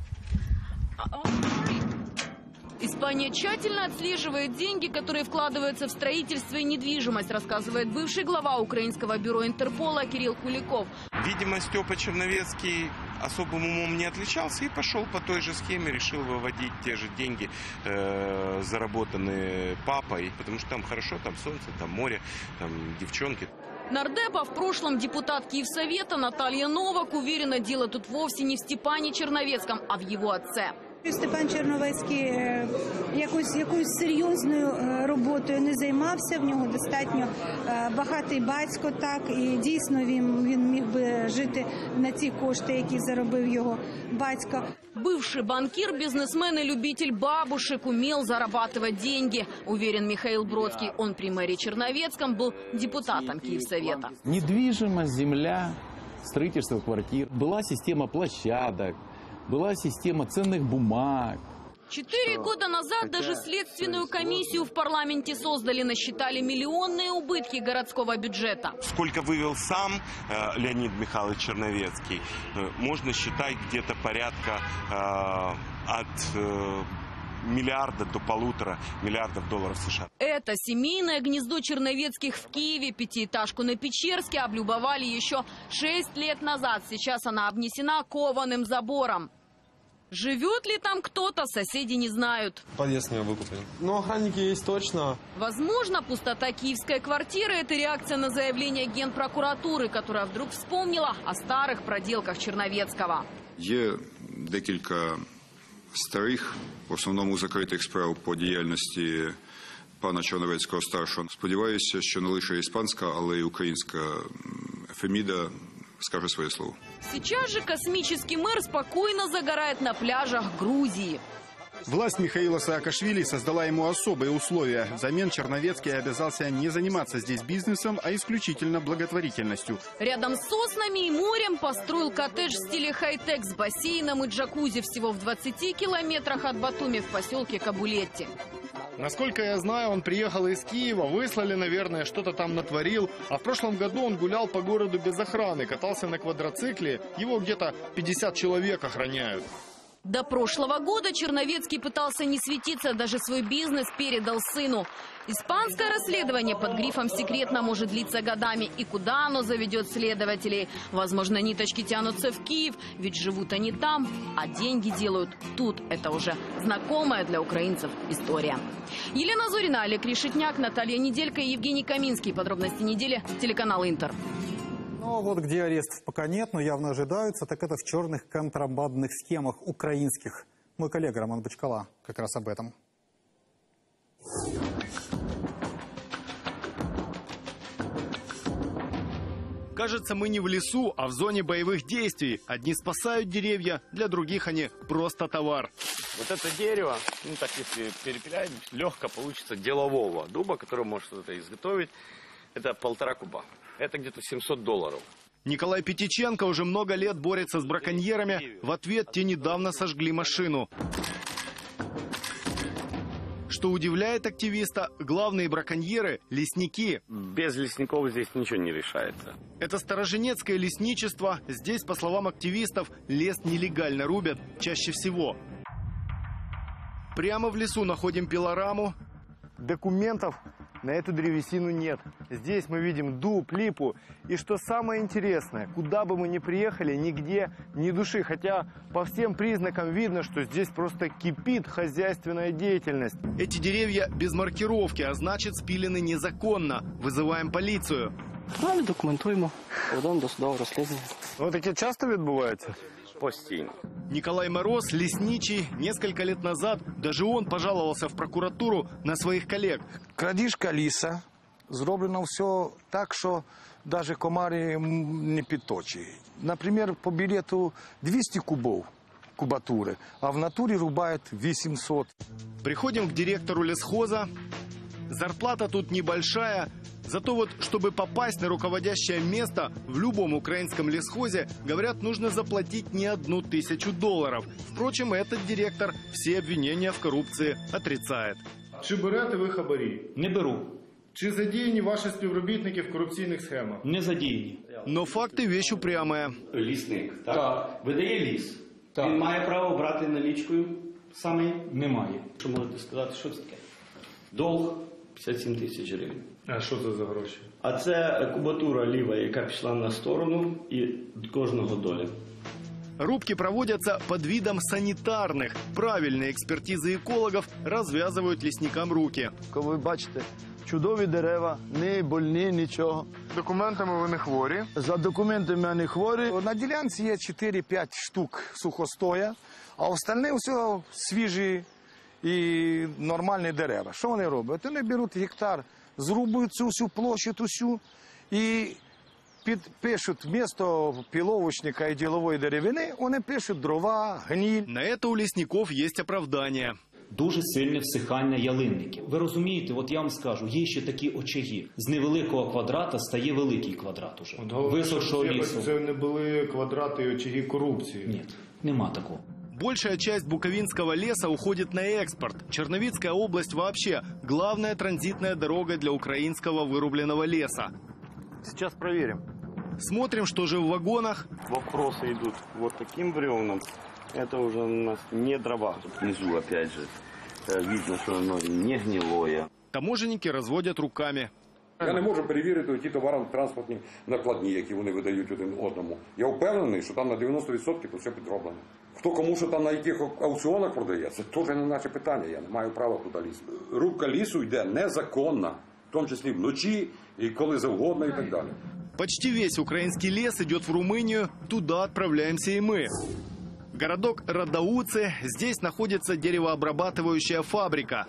Испания тщательно отслеживает деньги, которые вкладываются в строительство и недвижимость, рассказывает бывший глава украинского бюро Интерпола Кирилл Куликов. Видимо, Степа Черновецкий особым умом не отличался и пошел по той же схеме, решил выводить те же деньги, э, заработанные папой, потому что там хорошо, там солнце, там море, там девчонки. Нардепа, в прошлом депутат Киевсовета Наталья Новак уверена, дело тут вовсе не в Степане Черновецком, а в его отце. Степан Черновецький якось, якоюсь серйозною роботою не займався, в нього достатньо багатий батько, так, і дійсно він, він міг би жити на ці кошти, які заробив його батько. Бывший банкир, бизнесмен и любитель бабушек умел зарабатывать деньги, уверен Михаил Бродский. Он при мэре Черновецком был депутатом Киевсовета. Недвижимость, земля, строительство квартир, была система площадок, была система ценных бумаг. Четыре года назад даже следственную комиссию в парламенте создали, насчитали миллионные убытки городского бюджета. Сколько вывел сам э, Леонид Михайлович Черновецкий, э, можно считать где-то порядка э, от э, миллиарда до полутора миллиардов долларов США. Это семейное гнездо Черновецких в Киеве. Пятиэтажку на Печерске облюбовали еще шесть лет назад. Сейчас она обнесена кованым забором. Живет ли там кто-то, соседи не знают. Подъезд не выкуплен. Но охранники есть точно. Возможно, пустота киевской квартиры – это реакция на заявление Генпрокуратуры, которая вдруг вспомнила о старых проделках Черновецкого. Є декілька старих, в основному закритих справ по діяльності пана Черновецького-старшого. Сподіваюся, що не лише іспанська, але й українська Феміда скаже своє слово. Сейчас же космический мэр спокойно загорает на пляжах Грузии. Власть Михаила Саакашвили создала ему особые условия. Взамен Черновецкий обязался не заниматься здесь бизнесом, а исключительно благотворительностью. Рядом с соснами и морем построил коттедж в стиле хай-тек с бассейном и джакузи всего в двадцати километрах от Батуми в поселке Кабулетти. Насколько я знаю, он приехал из Киева, выслали, наверное, что-то там натворил. А в прошлом году он гулял по городу без охраны, катался на квадроцикле. Его где-то пятьдесят человек охраняют. До прошлого года Черновецкий пытался не светиться, даже свой бизнес передал сыну. Испанское расследование под грифом «секретно» может длиться годами. И куда оно заведет следователей? Возможно, ниточки тянутся в Киев, ведь живут они там, а деньги делают тут. Это уже знакомая для украинцев история. Елена Зорина, Олег Решетняк, Наталья Неделько и Евгений Каминский. Подробности недели. Телеканал «Интер». Ну, вот где арестов пока нет, но явно ожидаются, так это в черных контрабандных схемах украинских. Мой коллега Роман Бочкала как раз об этом. Кажется, мы не в лесу, а в зоне боевых действий. Одни спасают деревья, для других они просто товар. Вот это дерево, ну так если перепилять, легко получится делового дуба, который может что-то изготовить. Это полтора куба. Это где-то семьсот долларов. Николай Пятиченко уже много лет борется с браконьерами. В ответ те недавно сожгли машину. Что удивляет активиста, главные браконьеры – лесники. Без лесников здесь ничего не решается. Это староженецкое лесничество. Здесь, по словам активистов, лес нелегально рубят чаще всего. Прямо в лесу находим пилораму. Документов на эту древесину нет. Здесь мы видим дуб, липу. И что самое интересное, куда бы мы ни приехали, нигде ни души. Хотя по всем признакам видно, что здесь просто кипит хозяйственная деятельность. Эти деревья без маркировки, а значит спилены незаконно. Вызываем полицию. Далі документуємо, ведемо до судового розслідування. Вот таке часто відбувається? Постійно. Николай Мороз, лесничий, несколько лет назад даже он пожаловался в прокуратуру на своих коллег. Крадіжка ліса, зроблено все так, що навіть комари не підточують. Наприклад, по білету двести кубов кубатуры, а в натуре рубает восемьсот. Приходим к директору лесхоза. Зарплата тут небольшая, зато вот, чтобы попасть на руководящее место в любом украинском лесхозе, говорят, нужно заплатить не одну тысячу долларов. Впрочем, этот директор все обвинения в коррупции отрицает. Чи берете ви хабарі? Не беру. Чи задіяні ваші співробітники в корупційних схемах? Не задіяні. Но факты вещь упрямая. Лісник, так? Так. Видає ліс. Так. Він має право брати налічкою саме? Немає. Що можете сказати, що це таке? Долг п'ятдесят сім тисяч гривень. А що це за гроші? А це кубатура ліва, яка пішла на сторону, і кожного доля. Рубки проводятся под видом санитарных. Правильные экспертизы экологов развязывают лесникам руки. Коли ви бачите, чудові дерева, не больні, нічого. Документами ви не хворі? За документами не хворі. На ділянці є чотири-п'ять штук сухостоя, а остальне все свіжі і нормальні дерева. Що вони роблять? Вони беруть гектар, зрубують цю всю площу, усю, і пишут вместо пиловочника и деловой деревины, вони пишуть дрова, гниль. На это у лесников есть оправдание. Дуже сильне всихання ялинників. Ви розумієте, от я вам скажу, є ще такі очаги. З невеликого квадрата стає великий квадрат уже. Висохшого лісу. Це не були квадрати і очаги корупції. Ні, нема такого. Большая часть буковинского леса уходит на экспорт. Черновицкая область вообще главная транзитная дорога для украинского вырубленного леса. Сейчас проверим. Смотрим, что же в вагонах. Вопросы идут вот таким бревном. Это уже у нас не дрова. Внизу, опять же, видно, что оно не гнилое. Таможенники разводят руками. Я не можу перевірити ті товарно-транспортні накладні, які вони видають один одному. Я впевнений, що там на дев'яносто відсотків все підроблено. Хто кому що там на яких аукціонах продає, це теж не наше питання, я не маю права туди лізти. Рубка лісу йде незаконно, в тому числі вночі, і коли завгодно і так далі. Почти весь украинский лес идет в Румынию, туда отправляемся и мы. Городок Радауцы, здесь находится деревообрабатывающая фабрика.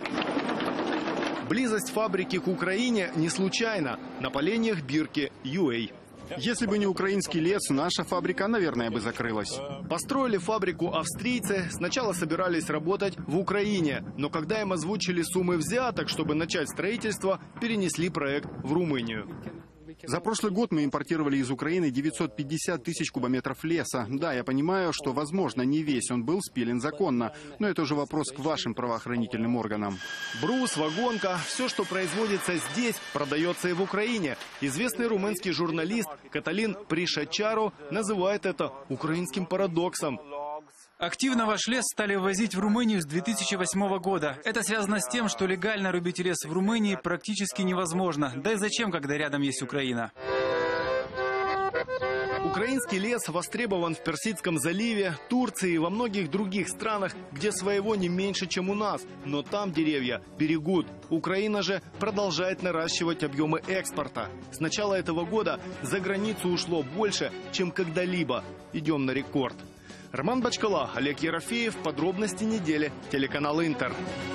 Близость фабрики к Украине не случайна. На поленьях бирки ю эй. Если бы не украинский лес, наша фабрика, наверное, бы закрылась. Построили фабрику австрийцы, сначала собирались работать в Украине, но когда им озвучили суммы взяток, чтобы начать строительство, перенесли проект в Румынию. За прошлый год мы импортировали из Украины девятьсот пятьдесят тысяч кубометров леса. Да, я понимаю, что, возможно, не весь он был спилен законно, но это уже вопрос к вашим правоохранительным органам. Брус, вагонка, все, что производится здесь, продается и в Украине. Известный румынский журналист Каталин Пришачару называет это украинским парадоксом. Активно ваш лес стали ввозить в Румынию с две тысячи восьмого года. Это связано с тем, что легально рубить лес в Румынии практически невозможно. Да и зачем, когда рядом есть Украина? Украинский лес востребован в Персидском заливе, Турции и во многих других странах, где своего не меньше, чем у нас. Но там деревья берегут. Украина же продолжает наращивать объемы экспорта. С начала этого года за границу ушло больше, чем когда-либо. Идем на рекорд. Роман Бачкала, Олег Ерофеев. Подробности недели. Телеканал Интер.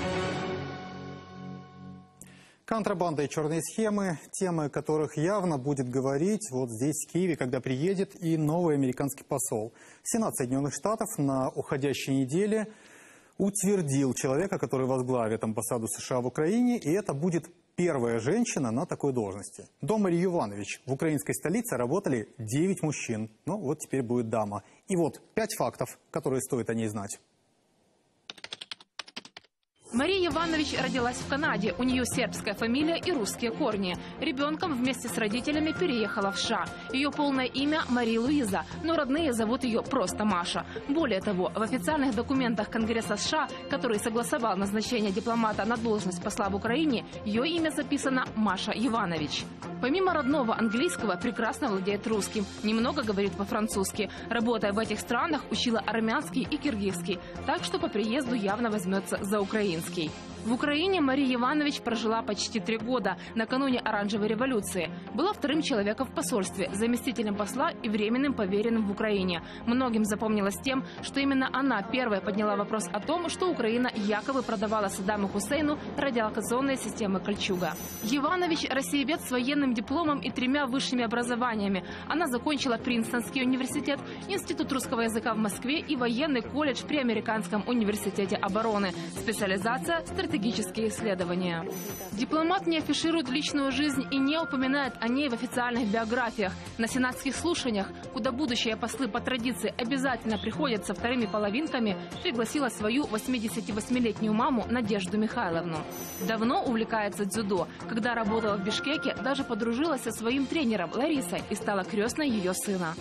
Контрабанда и черные схемы – темы, о которых явно будет говорить вот здесь, в Киеве, когда приедет и новый американский посол. Сенат Соединенных Штатов на уходящей неделе утвердил человека, который возглавит амбассаду США в Украине, и это будет первая женщина на такой должности. До Марии Йованович в украинской столице работали девять мужчин. Ну вот теперь будет дама. И вот пять фактов, которые стоит о ней знать. Мария Иванович родилась в Канаде. У нее сербская фамилия и русские корни. Ребенком вместе с родителями переехала в США. Ее полное имя Мария Луиза, но родные зовут ее просто Маша. Более того, в официальных документах Конгресса США, который согласовал назначение дипломата на должность посла в Украине, ее имя записано Маша Иванович. Помимо родного английского, прекрасно владеет русским, немного говорит по-французски. Работая в этих странах, учила армянский и киргизский, так что по приезду явно возьмется за украинский. В Украине Мария Иванович прожила почти три года, накануне Оранжевой революции. Была вторым человеком в посольстве, заместителем посла и временным поверенным в Украине. Многим запомнилось тем, что именно она первая подняла вопрос о том, что Украина якобы продавала Саддаму Хусейну радиолокационные системы «Кольчуга». Иванович – россиевед с военным дипломом и тремя высшими образованиями. Она закончила Принстонский университет, Институт русского языка в Москве и военный колледж при Американском университете обороны. Специализация – стратегические исследования. Дипломат не афиширует личную жизнь и не упоминает о ней в официальных биографиях. На сенатских слушаниях, куда будущие послы по традиции обязательно приходят со вторыми половинками, пригласила свою восьмидесятивосьмилетнюю маму Надежду Михайловну. Давно увлекается дзюдо. Когда работала в Бишкеке, даже подружилась со своим тренером Ларисой и стала крестной ее сына.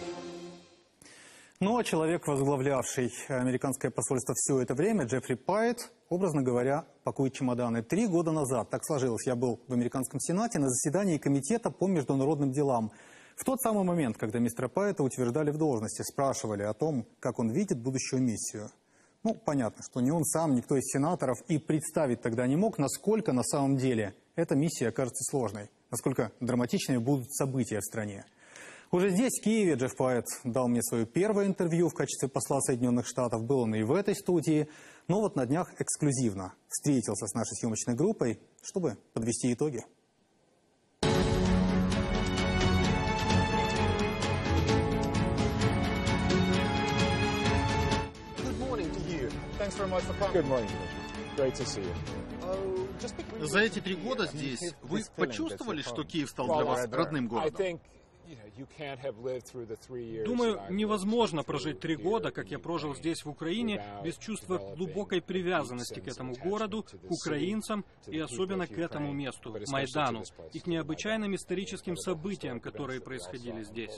Ну а человек, возглавлявший американское посольство все это время, Джеффри Пайет, образно говоря, пакует чемоданы. Три года назад, так сложилось, я был в американском Сенате на заседании комитета по международным делам. В тот самый момент, когда мистера Пайета утверждали в должности, спрашивали о том, как он видит будущую миссию. Ну, понятно, что ни он сам, никто из сенаторов и представить тогда не мог, насколько на самом деле эта миссия окажется сложной, насколько драматичными будут события в стране. Уже здесь, в Киеве, Джефф Пайет дал мне свое первое интервью в качестве посла Соединенных Штатов. Был он и в этой студии. Но вот на днях эксклюзивно встретился с нашей съемочной группой, чтобы подвести итоги. За эти три года здесь вы почувствовали, что Киев стал для вас родным городом? Думаю, невозможно прожить три года, как я прожил здесь, в Украине, без чувства глубокой привязанности к этому городу, к украинцам и особенно к этому месту, Майдану, и к необычайным историческим событиям, которые происходили здесь.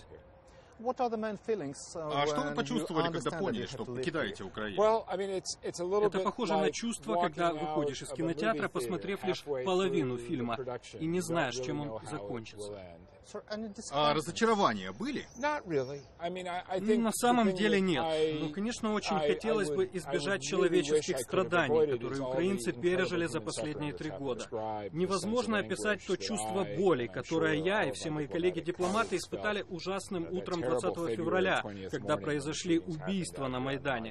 А что вы почувствовали, когда поняли, что покидаете Украину? Это похоже на чувство, когда выходишь из кинотеатра, посмотрев лишь половину фильма, и не знаешь, чем он закончится. А разочарования были? На самом деле нет. Но, конечно, очень хотелось бы избежать человеческих страданий, которые украинцы пережили за последние три года. Невозможно описать то чувство боли, которое я и все мои коллеги-дипломаты испытали ужасным утром двадцатого февраля, когда произошли убийства на Майдане.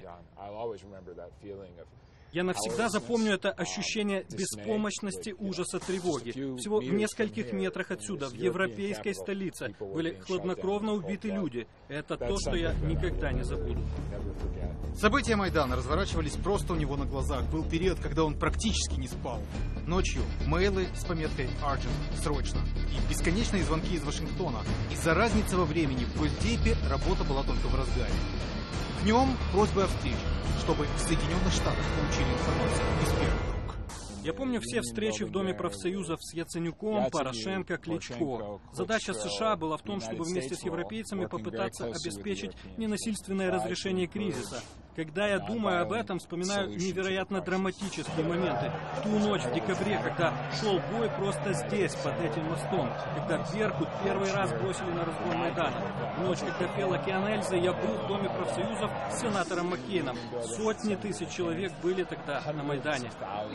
Я навсегда запомню это ощущение беспомощности, ужаса, тревоги. Всего в нескольких метрах отсюда, в европейской столице, были хладнокровно убиты люди. Это то, что я никогда не забуду. События Майдана разворачивались просто у него на глазах. Был период, когда он практически не спал. Ночью мейлы с пометкой «Urgent», «Срочно» и бесконечные звонки из Вашингтона. Из-за разницы во времени в Госдепе работа была только в разгаре. Днем просьбы о встрече, чтобы в Соединенных Штатах получили информацию из первых рук. Я помню все встречи в Доме профсоюзов с Яценюком, Порошенко, Кличко. Задача США была в том, чтобы вместе с европейцами попытаться обеспечить ненасильственное разрешение кризиса. Когда я думаю об этом, вспоминаю невероятно драматические моменты. Ту ночь в декабре, когда шел бой просто здесь, под этим мостом. Когда Беркут первый раз бросили на разгром Майдана. Ночь, когда пел «Океан Эльзы», я был в Доме профсоюзов с сенатором Маккейном. Сотни тысяч человек были тогда на Майдане.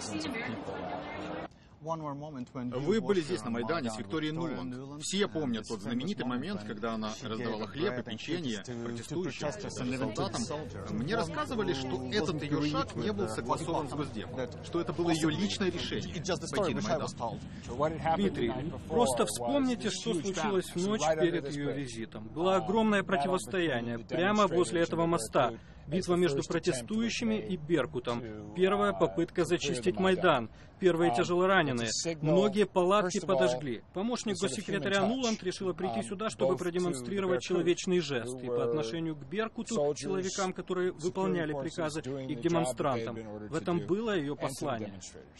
Вы были здесь на Майдане с Викторией Нуланд. Все помнят тот знаменитый момент, когда она раздавала хлеб и печенье протестующим солдатам. Мне рассказывали, что этот ее шаг не был согласован с Госдепом, что это было ее личное решение пойти на Майдан. Дмитрий, просто вспомните, что случилось в ночь перед ее визитом. Было огромное противостояние прямо возле этого моста. Битва между протестующими и Беркутом. Первая попытка зачистить Майдан. Первые тяжелораненые. Многие палатки подожгли. Помощник госсекретаря Нуланд решила прийти сюда, чтобы продемонстрировать человечный жест. И по отношению к Беркуту, силовикам, которые выполняли приказы, и к демонстрантам. В этом было ее послание.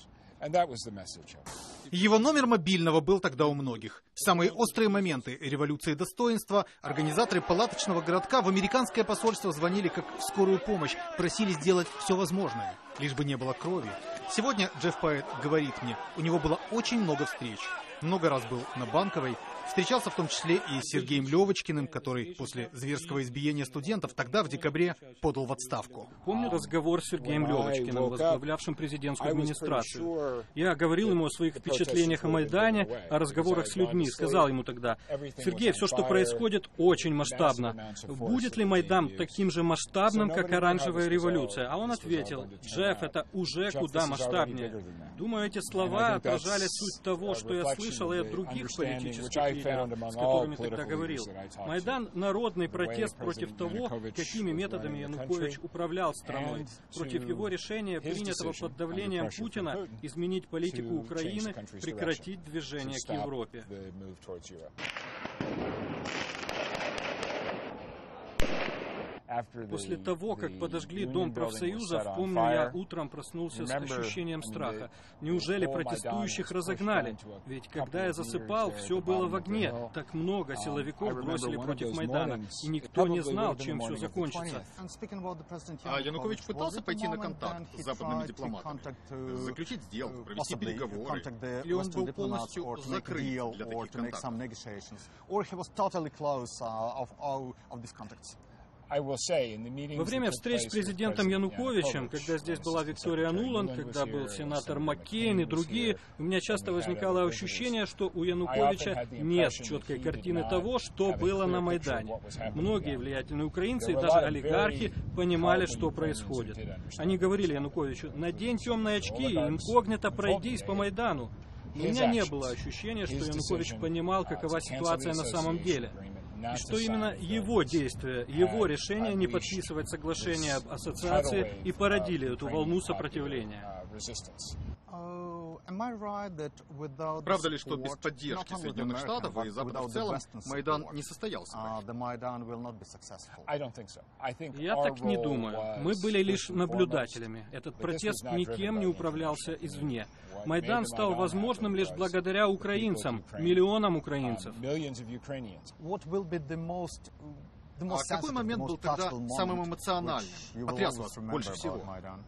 Его номер мобильного был тогда у многих. В самые острые моменты революции достоинства организаторы палаточного городка в американское посольство звонили как в скорую помощь, просили сделать все возможное, лишь бы не было крови. Сегодня Джефф Пайет говорит мне, у него было очень много встреч. Много раз был на Банковой, встречался в том числе и с Сергеем Левочкиным, который после зверского избиения студентов тогда, в декабре, подал в отставку. Помню разговор с Сергеем Левочкиным, возглавлявшим президентскую администрацию. Я говорил ему о своих впечатлениях о Майдане, о разговорах с людьми. Сказал ему тогда: «Сергей, все, что происходит, очень масштабно. Будет ли Майдан таким же масштабным, как оранжевая революция?» А он ответил: «Джефф, это уже куда масштабнее». Думаю, эти слова отражали суть того, что я слышал и от других политических лидеров, с которыми тогда говорил. Майдан — народный протест против того, какими методами Янукович управлял страной, против его решения, принятого под давлением Путина, изменить политику Украины, прекратить движение к Европе. После того, как подожгли Дом профсоюзов, помню, я утром проснулся с ощущением страха. Неужели протестующих разогнали? Ведь когда я засыпал, все было в огне. Так много силовиков бросили против Майдана, и никто не знал, чем все закончится. А Янукович пытался пойти на контакт с западными дипломатами, заключить сделку, провести переговоры? Или он был полностью закрыт для таких контактов? Во время встреч с президентом Януковичем, когда здесь была Виктория Нуланд, когда был сенатор Маккейн и другие, у меня часто возникало ощущение, что у Януковича нет четкой картины того, что было на Майдане. Многие влиятельные украинцы и даже олигархи понимали, что происходит. Они говорили Януковичу: «Надень темные очки и инкогнито пройдись по Майдану». У меня не было ощущения, что Янукович понимал, какова ситуация на самом деле. И что именно его действия, его решение не подписывать соглашение об ассоциации и породили эту волну сопротивления. Правда ли, что без поддержки Соединенных Штатов и Запада в целом Майдан не состоялся бы? Я так не думаю. Мы были лишь наблюдателями. Этот протест никем не управлялся извне. Майдан стал возможным лишь благодаря украинцам, миллионам украинцев. А какой момент был тогда самым эмоциональным? Потряс вас больше всего?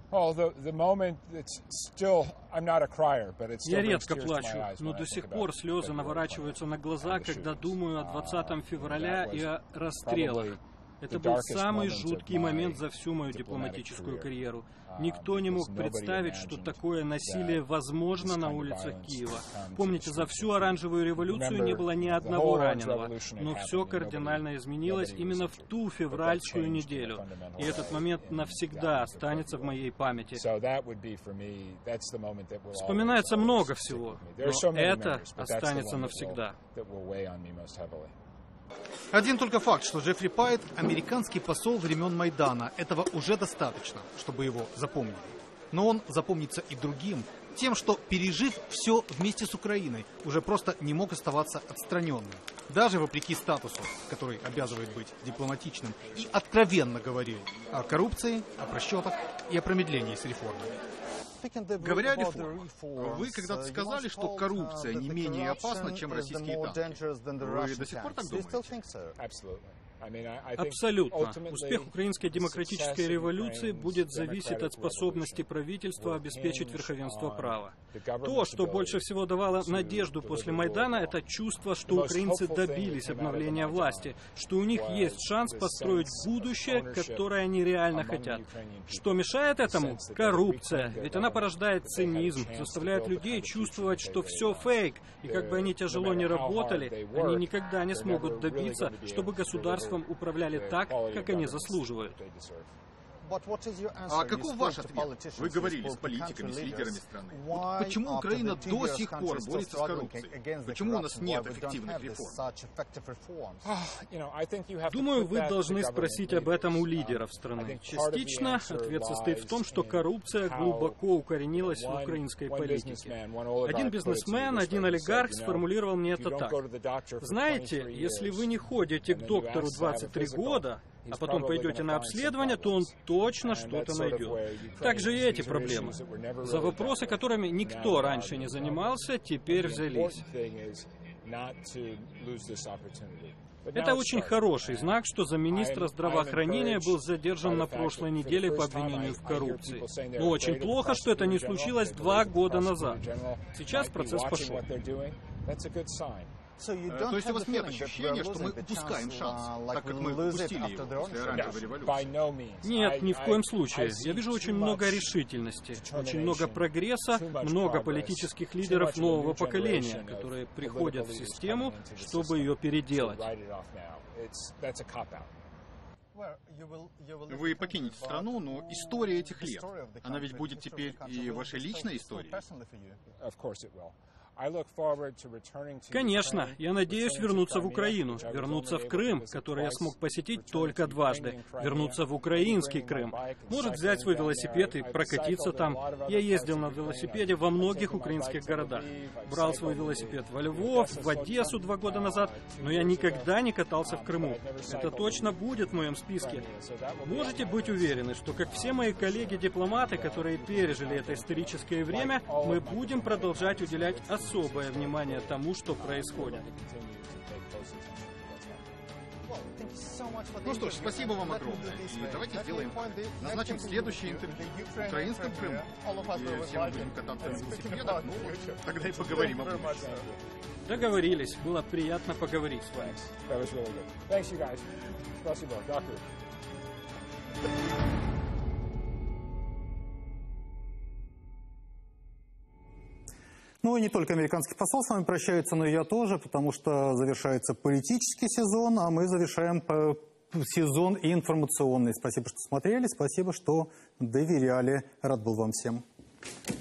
Я редко плачу, но до сих пор слезы наворачиваются на глаза, когда думаю о двадцатого февраля и о расстрелах. Это был самый жуткий момент за всю мою дипломатическую карьеру. Никто не мог представить, что такое насилие возможно на улицах Киева. Помните, за всю оранжевую революцию не было ни одного раненого. Но все кардинально изменилось именно в ту февральскую неделю. И этот момент навсегда останется в моей памяти. Вспоминается много всего, но это останется навсегда. Один только факт, что Джеффри Пайет – американский посол времен Майдана. Этого уже достаточно, чтобы его запомнили. Но он запомнится и другим, тем, что, пережив все вместе с Украиной, уже просто не мог оставаться отстраненным. Даже вопреки статусу, который обязывает быть дипломатичным, и откровенно говорил о коррупции, о просчетах и о промедлении с реформами. Говоря о реформах, вы когда-то сказали, что коррупция не менее опасна, чем российские танки. Вы до сих пор так думаете? Абсолютно. Успех украинской демократической революции будет зависеть от способности правительства обеспечить верховенство права. То, что больше всего давало надежду после Майдана, это чувство, что украинцы добились обновления власти, что у них есть шанс построить будущее, которое они реально хотят. Что мешает этому? Коррупция. Ведь она порождает цинизм, заставляет людей чувствовать, что все фейк, и как бы они тяжело не работали, они никогда не смогут добиться, чтобы государство управляли так, как они заслуживают. А каков ваш ответ? Вы говорили с политиками, с лидерами страны. Вот почему Украина до сих пор борется с коррупцией? Почему у нас нет эффективных реформ? Думаю, вы должны спросить об этом у лидеров страны. Частично ответ состоит в том, что коррупция глубоко укоренилась в украинской политике. Один бизнесмен, один олигарх сформулировал мне это так. Знаете, если вы не ходите к доктору двадцать три года, а потом пойдете на обследование, то он точно что-то найдет. Также и эти проблемы. За вопросы, которыми никто раньше не занимался, теперь взялись. Это очень хороший знак, что замминистра здравоохранения был задержан на прошлой неделе по обвинению в коррупции. Но очень плохо, что это не случилось два года назад. Сейчас процесс пошел. То есть у вас нет ощущения, что мы упускаем шанс, так как мы упустили его после оранжевой революции? Нет, ни в коем случае. Я вижу очень много решительности, очень много прогресса, много политических лидеров нового поколения, которые приходят в систему, чтобы ее переделать. Вы покинете страну, но история этих лет, она ведь будет теперь и вашей личной историей. Конечно, я надеюсь вернуться в Украину, вернуться в Крым, который я смог посетить только дважды, вернуться в украинский Крым, может взять свой велосипед и прокатиться там. Я ездил на велосипеде во многих украинских городах, брал свой велосипед во Львов, в Одессу два года назад, но я никогда не катался в Крыму. Это точно будет в моем списке. Можете быть уверены, что, как все мои коллеги-дипломаты, которые пережили это историческое время, мы будем продолжать уделять особенность особое внимание тому, что происходит. Ну что ж, спасибо вам огромное. И давайте сделаем, назначим следующее интервью в украинском Крыму. И все мы будем кататься на велосипедах, ну вот тогда и поговорим об этом. Договорились. Было приятно поговорить с вами. Ну и не только американский посол с вами прощается, но и я тоже, потому что завершается политический сезон, а мы завершаем сезон информационный. Спасибо, что смотрели, спасибо, что доверяли. Рад был вам всем.